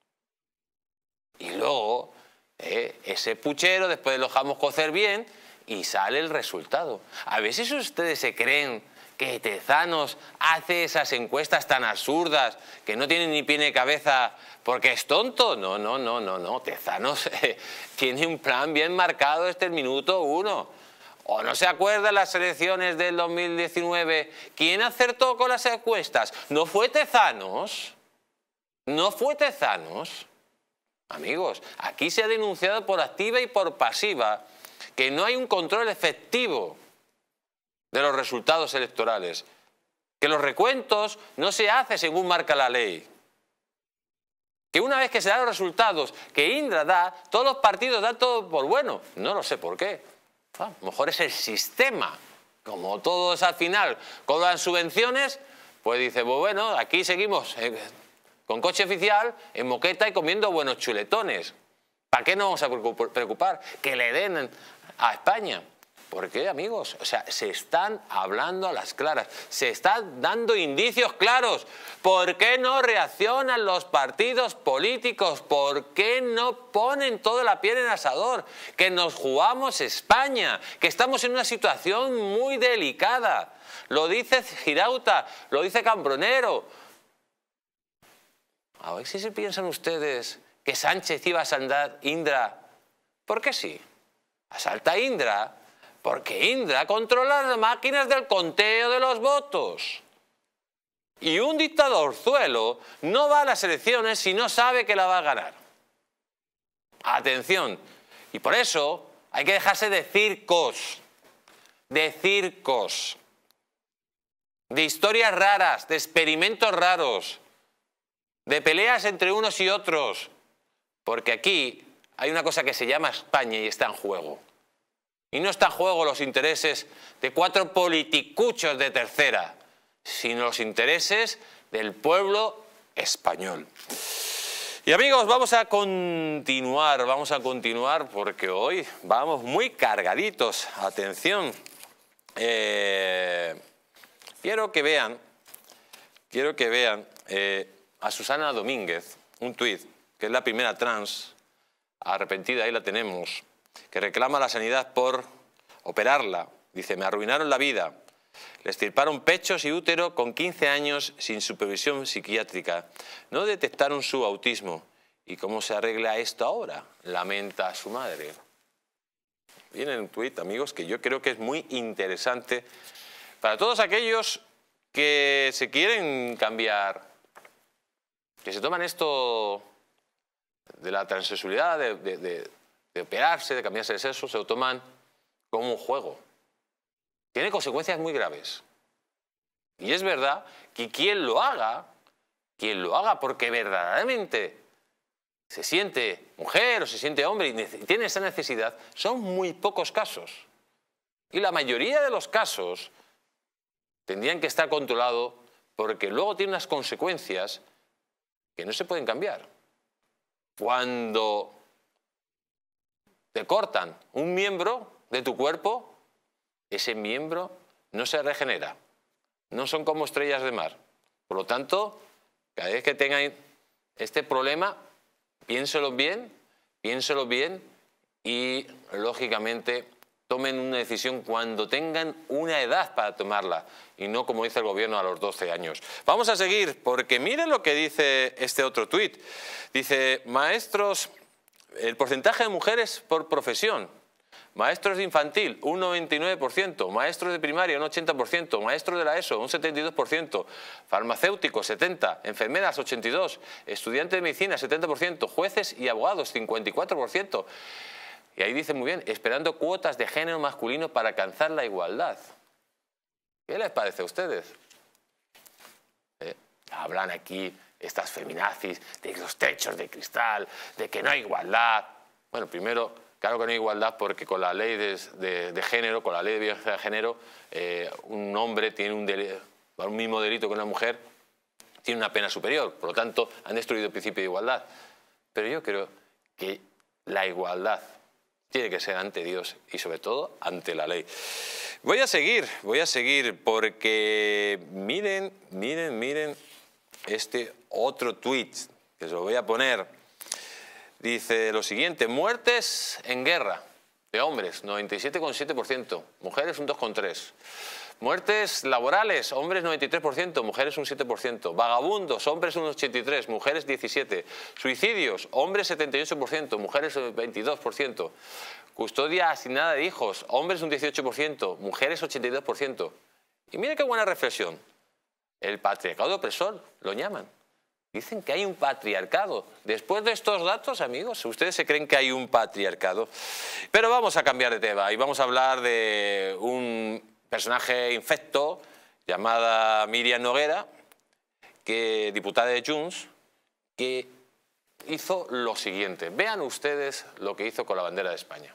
Y luego, eh, ese puchero después lo dejamos cocer bien y sale el resultado. A ver si ustedes se creen que Tezanos hace esas encuestas tan absurdas que no tienen ni pie ni cabeza porque es tonto. No, no, no, no, no. Tezanos eh, tiene un plan bien marcado desde el minuto uno. ¿O no se acuerdan las elecciones del dos mil diecinueve? ¿Quién acertó con las encuestas? ¿No fue Tezanos? ¿No fue Tezanos? Amigos, aquí se ha denunciado por activa y por pasiva que no hay un control efectivo de los resultados electorales, que los recuentos no se hacen según marca la ley, que una vez que se dan los resultados que Indra da, todos los partidos dan todo por bueno. No lo sé por qué. Ah, a lo mejor es el sistema. Como todos al final cobran subvenciones, pues dice, pues bueno, aquí seguimos eh, con coche oficial, en moqueta y comiendo buenos chuletones. ¿Para qué nos vamos a preocupar? Que le den a España. ¿Por qué, amigos? O sea, se están hablando a las claras, se están dando indicios claros. ¿Por qué no reaccionan los partidos políticos? ¿Por qué no ponen toda la piel en el asador? Que nos jugamos España, que estamos en una situación muy delicada. Lo dice Girauta, lo dice Cambronero. A ver si se piensan ustedes que Sánchez iba a asaltar Indra. ¿Por qué sí? Asalta Indra porque Indra controla las máquinas del conteo de los votos. Y un dictadorzuelo no va a las elecciones si no sabe que la va a ganar. Atención. Y por eso hay que dejarse de circos. De circos. De historias raras, de experimentos raros. De peleas entre unos y otros. Porque aquí hay una cosa que se llama España y está en juego. Y no está en juego los intereses de cuatro politicuchos de tercera, sino los intereses del pueblo español. Y amigos, vamos a continuar, vamos a continuar porque hoy vamos muy cargaditos. Atención. Eh, quiero que vean, quiero que vean eh, a Susana Domínguez, un tuit, que es la primera trans arrepentida, ahí la tenemos, que reclama a la sanidad por operarla. Dice, me arruinaron la vida. Le extirparon pechos y útero con quince años sin supervisión psiquiátrica. No detectaron su autismo. ¿Y cómo se arregla esto ahora? Lamenta a su madre. Viene un tuit, amigos, que yo creo que es muy interesante para todos aquellos que se quieren cambiar, que se toman esto de la transexualidad, de, de, de, de operarse, de cambiarse de sexo, se lo toman como un juego. Tiene consecuencias muy graves. Y es verdad que quien lo haga, quien lo haga porque verdaderamente se siente mujer o se siente hombre y tiene esa necesidad, son muy pocos casos. Y la mayoría de los casos tendrían que estar controlados porque luego tiene unas consecuencias que no se pueden cambiar. Cuando te cortan un miembro de tu cuerpo, ese miembro no se regenera. No son como estrellas de mar. Por lo tanto, cada vez que tengan este problema, piénselo bien, piénselo bien y, lógicamente, tomen una decisión cuando tengan una edad para tomarla y no, como dice el gobierno, a los doce años. Vamos a seguir porque miren lo que dice este otro tuit. Dice, maestros, el porcentaje de mujeres por profesión. Maestros de infantil, un noventa y nueve por ciento. Maestros de primaria, un ochenta por ciento. Maestros de la ESO, un setenta y dos por ciento. Farmacéuticos, setenta por ciento. Enfermeras, ochenta y dos por ciento. Estudiantes de medicina, setenta por ciento. Jueces y abogados, cincuenta y cuatro por ciento. Y ahí dice muy bien, esperando cuotas de género masculino para alcanzar la igualdad. ¿Qué les parece a ustedes? ¿Eh? Hablan aquí estas feminazis de los techos de cristal, de que no hay igualdad. Bueno, primero, claro que no hay igualdad porque con la ley de, de, de género, con la ley de violencia de género, eh, un hombre tiene un, deli- un mismo delito que una mujer, tiene una pena superior. Por lo tanto, han destruido el principio de igualdad. Pero yo creo que la igualdad tiene que ser ante Dios y sobre todo ante la ley. Voy a seguir, voy a seguir porque miren, miren, miren este otro tuit que se lo voy a poner. Dice lo siguiente, muertes en guerra de hombres, noventa y siete coma siete por ciento, mujeres un dos coma tres por ciento. Muertes laborales, hombres noventa y tres por ciento, mujeres un siete por ciento. Vagabundos, hombres un ochenta y tres por ciento, mujeres diecisiete por ciento. Suicidios, hombres setenta y ocho por ciento, mujeres veintidós por ciento. Custodia asignada de hijos, hombres un dieciocho por ciento, mujeres ochenta y dos por ciento. Y mire qué buena reflexión. El patriarcado opresor, lo llaman. Dicen que hay un patriarcado. Después de estos datos, amigos, ¿ustedes se creen que hay un patriarcado? Pero vamos a cambiar de tema y vamos a hablar de un personaje infecto llamada Míriam Noguera, que, diputada de Junts, que hizo lo siguiente. Vean ustedes lo que hizo con la bandera de España.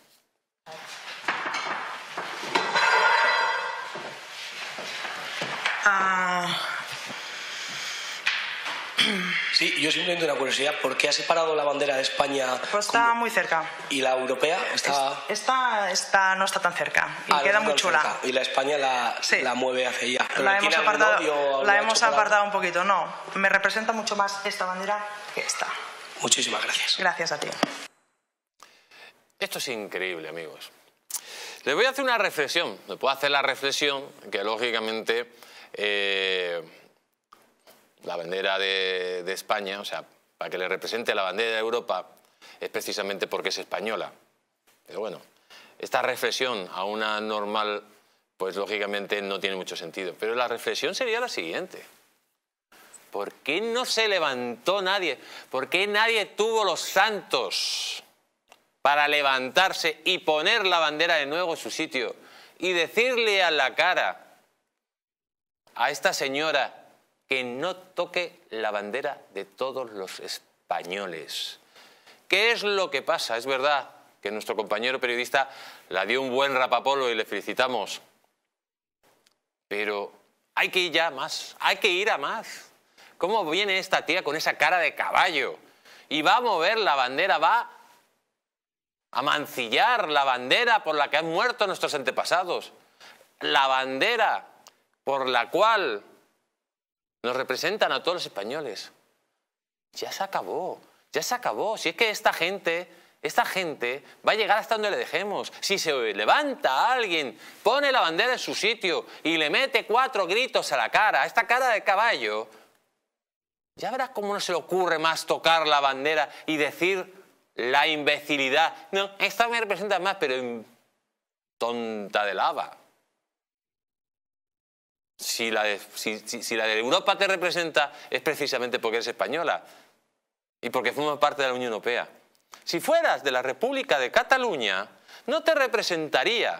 Uh, Sí, yo simplemente una curiosidad, ¿por qué ha separado la bandera de España? Pues está muy cerca. ¿Y la europea? Está... Esta, esta no está tan cerca y ah, queda no muy chula. Cerca. Y la España la, sí. la mueve hacia allá. ¿Pero la hemos apartado, odio, la hemos apartado un poquito, no. Me representa mucho más esta bandera que esta. Muchísimas gracias. Gracias a ti. Esto es increíble, amigos. Les voy a hacer una reflexión. Me puedo hacer la reflexión que, lógicamente, eh, la bandera de, de España, o sea, para que le represente la bandera de Europa, es precisamente porque es española. Pero bueno, esta reflexión a una normal, pues lógicamente no tiene mucho sentido. Pero la reflexión sería la siguiente. ¿Por qué no se levantó nadie? ¿Por qué nadie tuvo los santos para levantarse y poner la bandera de nuevo en su sitio y decirle a la cara a esta señora que no toque la bandera de todos los españoles? ¿Qué es lo que pasa? Es verdad que nuestro compañero periodista la dio un buen rapapolo y le felicitamos, pero hay que ir ya más, hay que ir a más. ¿Cómo viene esta tía con esa cara de caballo? Y va a mover la bandera, va a mancillar la bandera por la que han muerto nuestros antepasados. La bandera por la cual nos representan a todos los españoles. Ya se acabó, ya se acabó. Si es que esta gente, esta gente va a llegar hasta donde le dejemos. Si se levanta alguien, pone la bandera en su sitio y le mete cuatro gritos a la cara, a esta cara de caballo, ya verás cómo no se le ocurre más tocar la bandera y decir la imbecilidad. No, esta me representa más, pero tonta de lava. Si la, de, si, si, si la de Europa te representa es precisamente porque eres española y porque formas parte de la Unión Europea. Si fueras de la República de Cataluña, no te representaría.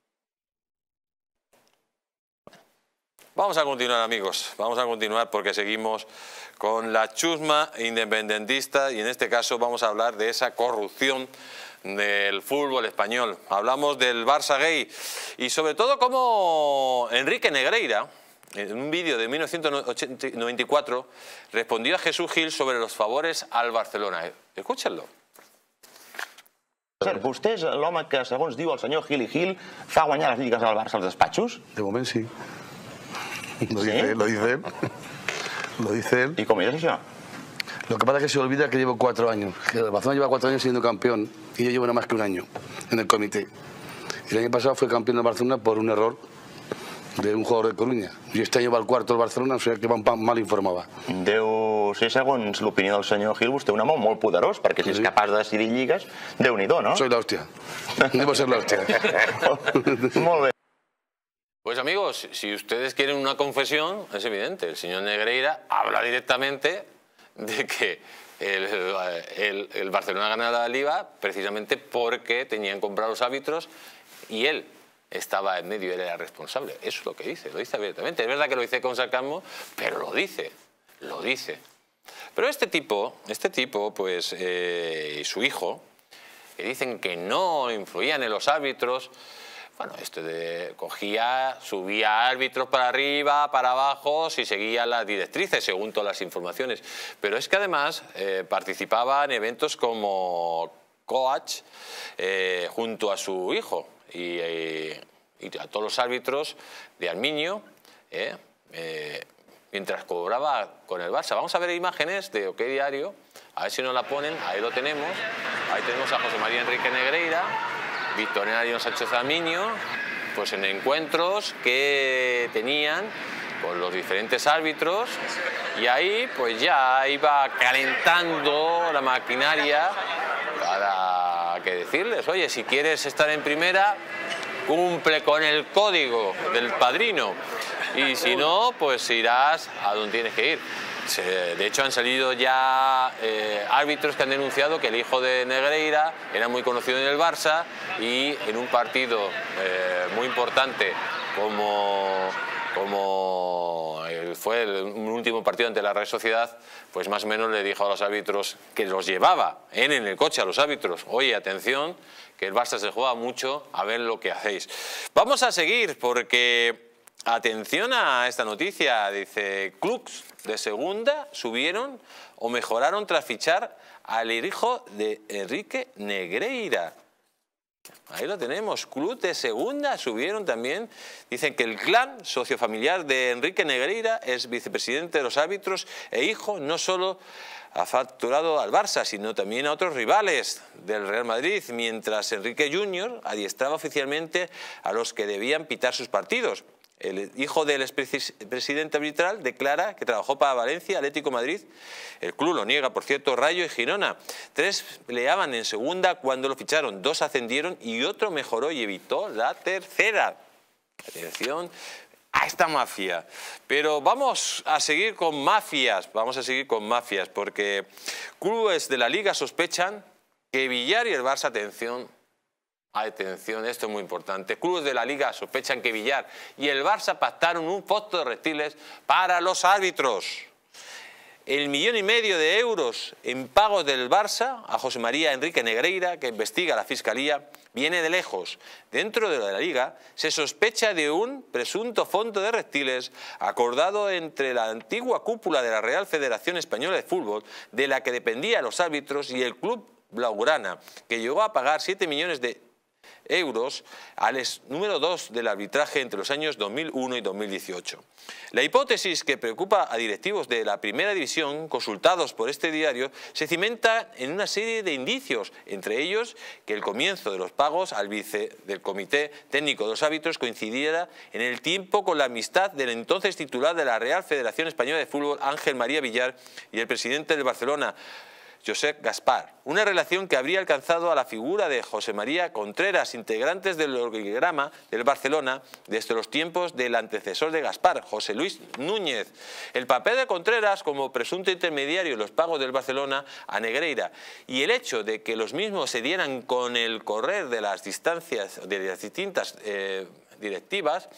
Bueno, vamos a continuar, amigos. Vamos a continuar porque seguimos con la chusma independentista y en este caso vamos a hablar de esa corrupción del fútbol español. Hablamos del Barça gay y sobre todo cómo Enrique Negreira, en un vídeo de mil novecientos noventa y cuatro, respondió a Jesús Gil sobre los favores al Barcelona. Escúchenlo. Vostè és l'home que, segons diu el senyor Gil i Gil, fa guanyar les lligues al Barça als despatxos? De moment sí. Lo dice, lo dice él. Lo dice él. ¿Y cómo es eso? Lo que pasa es que se olvida que llevo cuatro años. Que el Barcelona lleva cuatro años siendo campeón y yo llevo nada más que un año en el comité. Y el año pasado fue campeón del Barcelona por un error de un jugador de Coruña. I este any va al quarto del Barcelona, o sigui que va mal informava. Deu ser, segons l'opinió del senyor Gil, vostè un home molt poderós, perquè si és capaç de decidir lligues, Déu-n'hi-do, ¿no? Soy la hostia. Debo ser la hostia. Molt bé. Pues amigos, si ustedes quieren una confesión, es evidente, el señor Negreira habla directamente de que el, el, el Barcelona gana la Liga precisamente porque tenían comprados árbitros y él estaba en medio, él era responsable. Eso es lo que dice, lo dice abiertamente. Es verdad que lo dice con sarcasmo, pero lo dice, lo dice. Pero este tipo, este tipo, pues, eh, y su hijo, que dicen que no influían en los árbitros. Bueno, este de, cogía, subía árbitros para arriba, para abajo, si seguía las directrices, según todas las informaciones. Pero es que además eh, participaba en eventos como coach eh, junto a su hijo y, eh, y a todos los árbitros de Armiño, eh, eh, mientras cobraba con el Barça. Vamos a ver imágenes de OK Diario, a ver si nos la ponen, ahí lo tenemos. Ahí tenemos a José María Enrique Negreira, Victoriano Sánchez Armiño, pues en encuentros que tenían con los diferentes árbitros y ahí pues ya iba calentando la maquinaria para que decirles, oye, si quieres estar en primera, cumple con el código del padrino y si no, pues irás a donde tienes que ir. De hecho, han salido ya eh, árbitros que han denunciado que el hijo de Negreira era muy conocido en el Barça y en un partido eh, muy importante como, como fue el último partido ante la Real Sociedad, pues más o menos le dijo a los árbitros que los llevaba él en el coche a los árbitros, oye, atención, que el Barça se juega mucho, a ver lo que hacéis. Vamos a seguir porque atención a esta noticia. Dice, clubs de segunda subieron o mejoraron tras fichar al hijo de Enrique Negreira. Ahí lo tenemos, club de segunda subieron también. Dicen que el clan sociofamiliar de Enrique Negreira es vicepresidente de los árbitros e hijo no solo ha facturado al Barça, sino también a otros rivales del Real Madrid, mientras Enrique junior adiestraba oficialmente a los que debían pitar sus partidos. El hijo del expresidente arbitral declara que trabajó para Valencia, Atlético de Madrid. El club lo niega, por cierto, Rayo y Girona. Tres peleaban en segunda cuando lo ficharon, dos ascendieron y otro mejoró y evitó la tercera. Atención a esta mafia. Pero vamos a seguir con mafias, vamos a seguir con mafias, porque clubes de la Liga sospechan que Villar y el Barça, atención, atención, esto es muy importante. Clubes de la Liga sospechan que Villar y el Barça pactaron un pacto de reptiles para los árbitros. El millón y medio de euros en pagos del Barça a José María Enrique Negreira, que investiga la Fiscalía, viene de lejos. Dentro de la Liga se sospecha de un presunto fondo de reptiles acordado entre la antigua cúpula de la Real Federación Española de Fútbol, de la que dependían los árbitros, y el club blaugrana, que llegó a pagar siete millones de euros al número dos del arbitraje entre los años dos mil uno y dos mil dieciocho. La hipótesis que preocupa a directivos de la Primera División consultados por este diario se cimenta en una serie de indicios, entre ellos que el comienzo de los pagos al vice del Comité Técnico de los Árbitros coincidiera en el tiempo con la amistad del entonces titular de la Real Federación Española de Fútbol, Ángel María Villar, y el presidente del Barcelona, Josep Gaspar, una relación que habría alcanzado a la figura de José María Contreras, integrantes del organigrama del Barcelona desde los tiempos del antecesor de Gaspar, José Luis Núñez. El papel de Contreras como presunto intermediario en los pagos del Barcelona a Negreira y el hecho de que los mismos se dieran con el correr de las distancias de las distintas eh, directivas,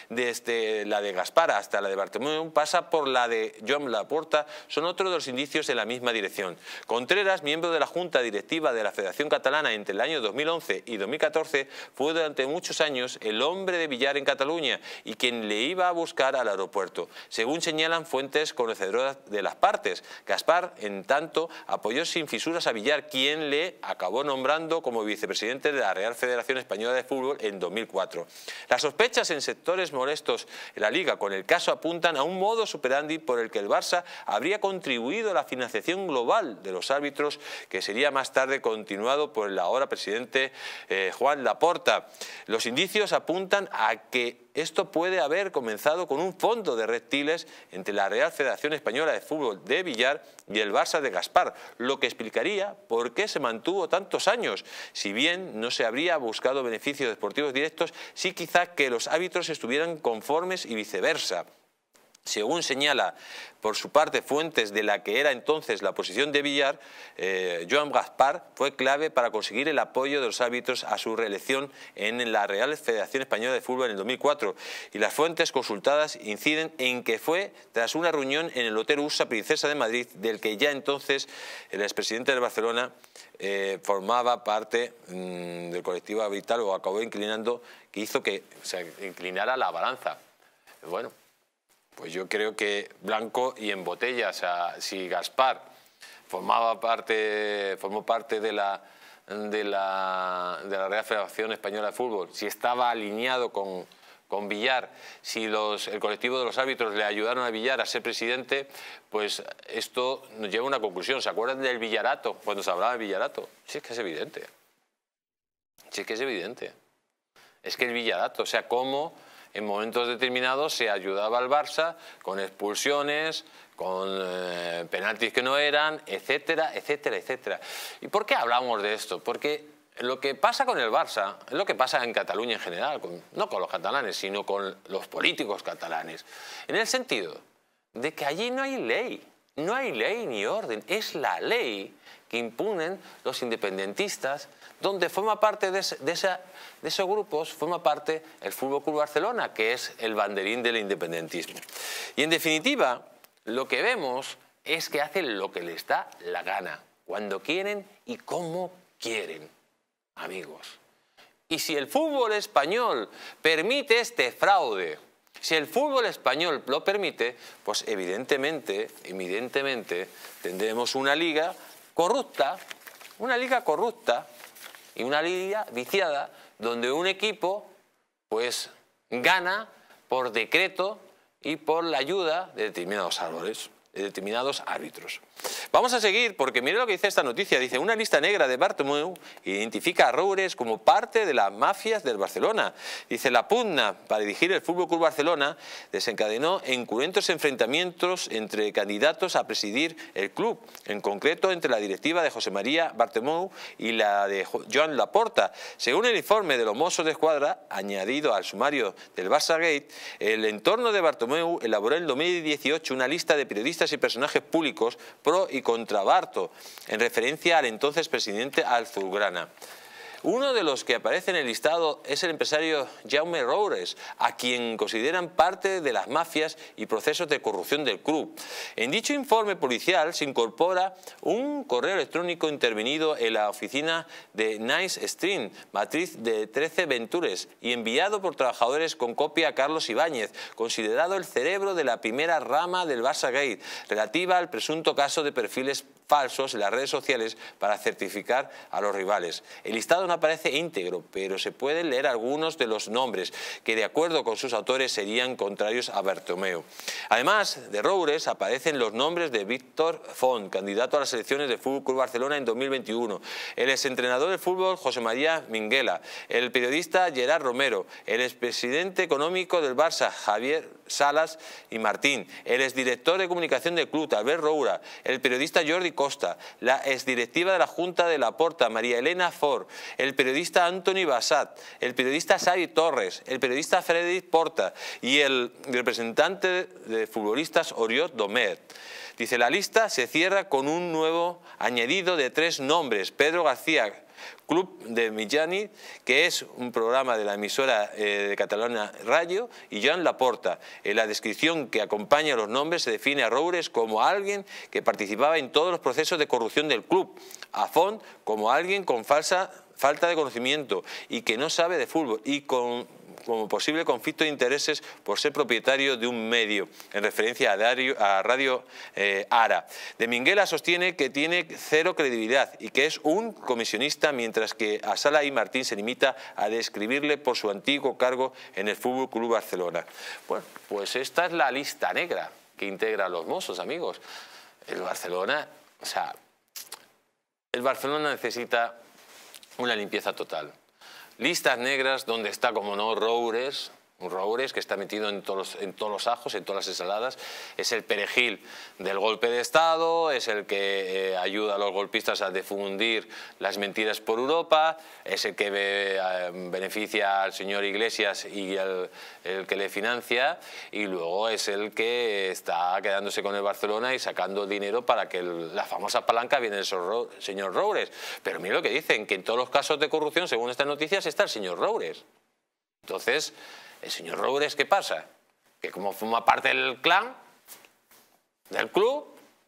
desde la de Gaspar hasta la de Bartomeu, pasa por la de Joan Laporta, son otros de los indicios en la misma dirección. Contreras, miembro de la Junta Directiva de la Federación Catalana entre el año dos mil once y dos mil catorce, fue durante muchos años el hombre de Villar en Cataluña y quien le iba a buscar al aeropuerto, según señalan fuentes conocedoras de las partes. Gaspar, en tanto, apoyó sin fisuras a Villar, quien le acabó nombrando como vicepresidente de la Real Federación Española de Fútbol en dos mil cuatro. Las sospechas en sectores molestos en la Liga con el caso apuntan a un modo superandi por el que el Barça habría contribuido a la financiación global de los árbitros, que sería más tarde continuado por el ahora presidente eh, Joan Laporta. Los indicios apuntan a que esto puede haber comenzado con un fondo de reptiles entre la Real Federación Española de Fútbol de Villar y el Barça de Gaspar, lo que explicaría por qué se mantuvo tantos años. Si bien no se habría buscado beneficios deportivos directos, sí quizá que los árbitros estuvieran conformes y viceversa. Según señala por su parte fuentes de la que era entonces la posición de Villar, eh, Joan Gaspar fue clave para conseguir el apoyo de los árbitros a su reelección en la Real Federación Española de Fútbol en el dos mil cuatro, y las fuentes consultadas inciden en que fue tras una reunión en el Hotel U S A Princesa de Madrid, del que ya entonces el expresidente de Barcelona eh, formaba parte mmm, del colectivo arbitral, o acabó inclinando, que hizo que se inclinara la balanza. Bueno, pues yo creo que blanco y en botella. O sea, si Gaspar formaba parte, formó parte de la, de, la, de la Real Federación Española de Fútbol, si estaba alineado con, con Villar, si los, el colectivo de los árbitros le ayudaron a Villar a ser presidente, pues esto nos lleva a una conclusión. ¿Se acuerdan del Villarato? Cuando se hablaba de Villarato. Sí, es que es evidente. Sí, es que es evidente. Es que el Villarato, o sea, cómo en momentos determinados se ayudaba al Barça con expulsiones, con eh, penaltis que no eran, etcétera, etcétera, etcétera. ¿Y por qué hablamos de esto? Porque lo que pasa con el Barça es lo que pasa en Cataluña en general, con, no con los catalanes, sino con los políticos catalanes, en el sentido de que allí no hay ley, no hay ley ni orden, es la ley que imponen los independentistas, donde forma parte de, ese, de, esa, de esos grupos, forma parte el F C Barcelona, que es el banderín del independentismo. Y en definitiva, lo que vemos es que hacen lo que les da la gana, cuando quieren y como quieren, amigos. Y si el fútbol español permite este fraude, Si el fútbol español lo permite, pues evidentemente, evidentemente tendremos una liga corrupta, una liga corrupta y una liga viciada donde un equipo pues gana por decreto y por la ayuda de determinados árboles, de determinados árbitros. Vamos a seguir porque mire lo que dice esta noticia. Dice, una lista negra de Bartomeu identifica a Roures como parte de las mafias del Barcelona. Dice, la pugna para dirigir el F C Barcelona desencadenó en cruentos enfrentamientos entre candidatos a presidir el club, en concreto entre la directiva de José María Bartomeu y la de Joan Laporta. Según el informe de los Mossos de Escuadra, añadido al sumario del Barça Gate, el entorno de Bartomeu elaboró en dos mil dieciocho una lista de periodistas y personajes públicos pro y contra Barto, en referencia al entonces presidente azulgrana. Uno de los que aparece en el listado es el empresario Jaume Roures, a quien consideran parte de las mafias y procesos de corrupción del club. En dicho informe policial se incorpora un correo electrónico intervenido en la oficina de Nice Stream, matriz de trece Ventures, y enviado por trabajadores con copia a Carlos Ibáñez, considerado el cerebro de la primera rama del Barça Gate, relativa al presunto caso de perfiles falsos en las redes sociales para certificar a los rivales. El listado no aparece íntegro, pero se pueden leer algunos de los nombres que, de acuerdo con sus autores, serían contrarios a Bartomeu. Además de Roures, aparecen los nombres de Víctor Font, candidato a las elecciones del F C Barcelona en dos mil veintiuno, el exentrenador del fútbol José María Minguela, el periodista Gerard Romero, el expresidente económico del Barça Javier Salas y Martín, el exdirector de comunicación del club Albert Roura, el periodista Jordi Costa, la exdirectiva de la Junta de Laporta María Elena Ford, el periodista Antoni Bassat, el periodista Xavi Torres, el periodista Frederic Porta y el representante de futbolistas Oriol Domet. Dice, la lista se cierra con un nuevo añadido de tres nombres: Pedro García, Club de Millani, que es un programa de la emisora eh, de Catalunya Radio, y Joan Laporta. En la descripción que acompaña los nombres se define a Roures como alguien que participaba en todos los procesos de corrupción del club, a Font como alguien con falsa, falta de conocimiento y que no sabe de fútbol, y con como posible conflicto de intereses por ser propietario de un medio, en referencia a, Dario, a Radio eh, Ara. De Minguela sostiene que tiene cero credibilidad y que es un comisionista, mientras que a Sala y Martín se limita a describirle por su antiguo cargo en el F C Barcelona. Bueno, pues esta es la lista negra que integra a los Mossos, amigos. El Barcelona, o sea, el Barcelona necesita una limpieza total. Listas negras donde está, como no, Roures, un Roures que está metido en todos, los, en todos los ajos, en todas las ensaladas. Es el perejil del golpe de Estado, es el que eh, ayuda a los golpistas a difundir las mentiras por Europa, es el que eh, beneficia al señor Iglesias y el, el que le financia, y luego es el que está quedándose con el Barcelona y sacando dinero para que el, la famosa palanca viene el señor Roures. Pero mira lo que dicen, que en todos los casos de corrupción, según estas noticias, está el señor Roures. Entonces, el señor Roures, ¿qué pasa? Que como forma parte del clan, del club,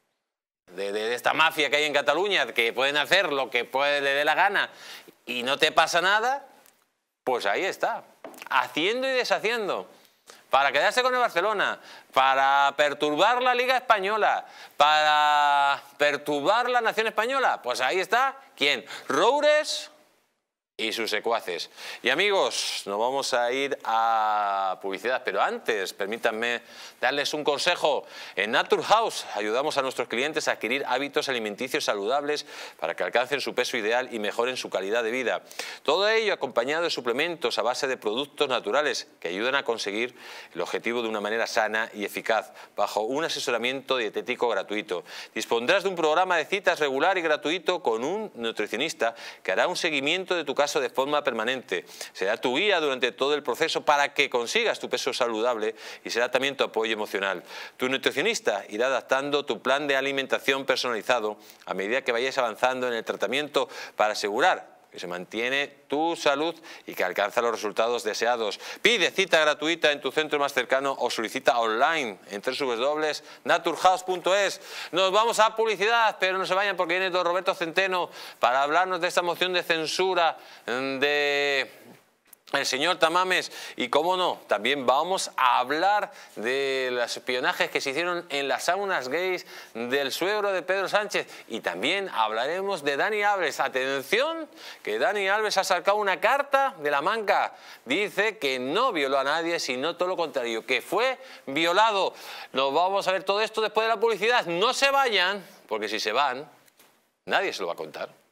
de, de, de esta mafia que hay en Cataluña, que pueden hacer lo que puede, le dé la gana y no te pasa nada, pues ahí está, haciendo y deshaciendo, para quedarse con el Barcelona, para perturbar la Liga Española, para perturbar la nación española. Pues ahí está, ¿quién? Roures y sus secuaces. Y amigos, nos vamos a ir a publicidad, pero antes permítanme darles un consejo. En Naturhaus ayudamos a nuestros clientes a adquirir hábitos alimenticios saludables para que alcancen su peso ideal y mejoren su calidad de vida. Todo ello acompañado de suplementos a base de productos naturales que ayudan a conseguir el objetivo de una manera sana y eficaz, bajo un asesoramiento dietético gratuito. Dispondrás de un programa de citas regular y gratuito con un nutricionista que hará un seguimiento de tu caso de forma permanente. Será tu guía durante todo el proceso para que consigas tu peso saludable y será también tu apoyo emocional. Tu nutricionista irá adaptando tu plan de alimentación personalizado a medida que vayas avanzando en el tratamiento para asegurar que se mantiene tu salud y que alcanza los resultados deseados. Pide cita gratuita en tu centro más cercano o solicita online en doble u doble u doble u punto naturhaus punto es. Nos vamos a publicidad, pero no se vayan porque viene don Roberto Centeno para hablarnos de esta moción de censura de el señor Tamames, y cómo no, también vamos a hablar de los espionajes que se hicieron en las saunas gays del suegro de Pedro Sánchez, y también hablaremos de Dani Alves. Atención, que Dani Alves ha sacado una carta de la manga, dice que no violó a nadie, sino todo lo contrario, que fue violado. Nos vamos a ver todo esto después de la publicidad. No se vayan, porque si se van, nadie se lo va a contar.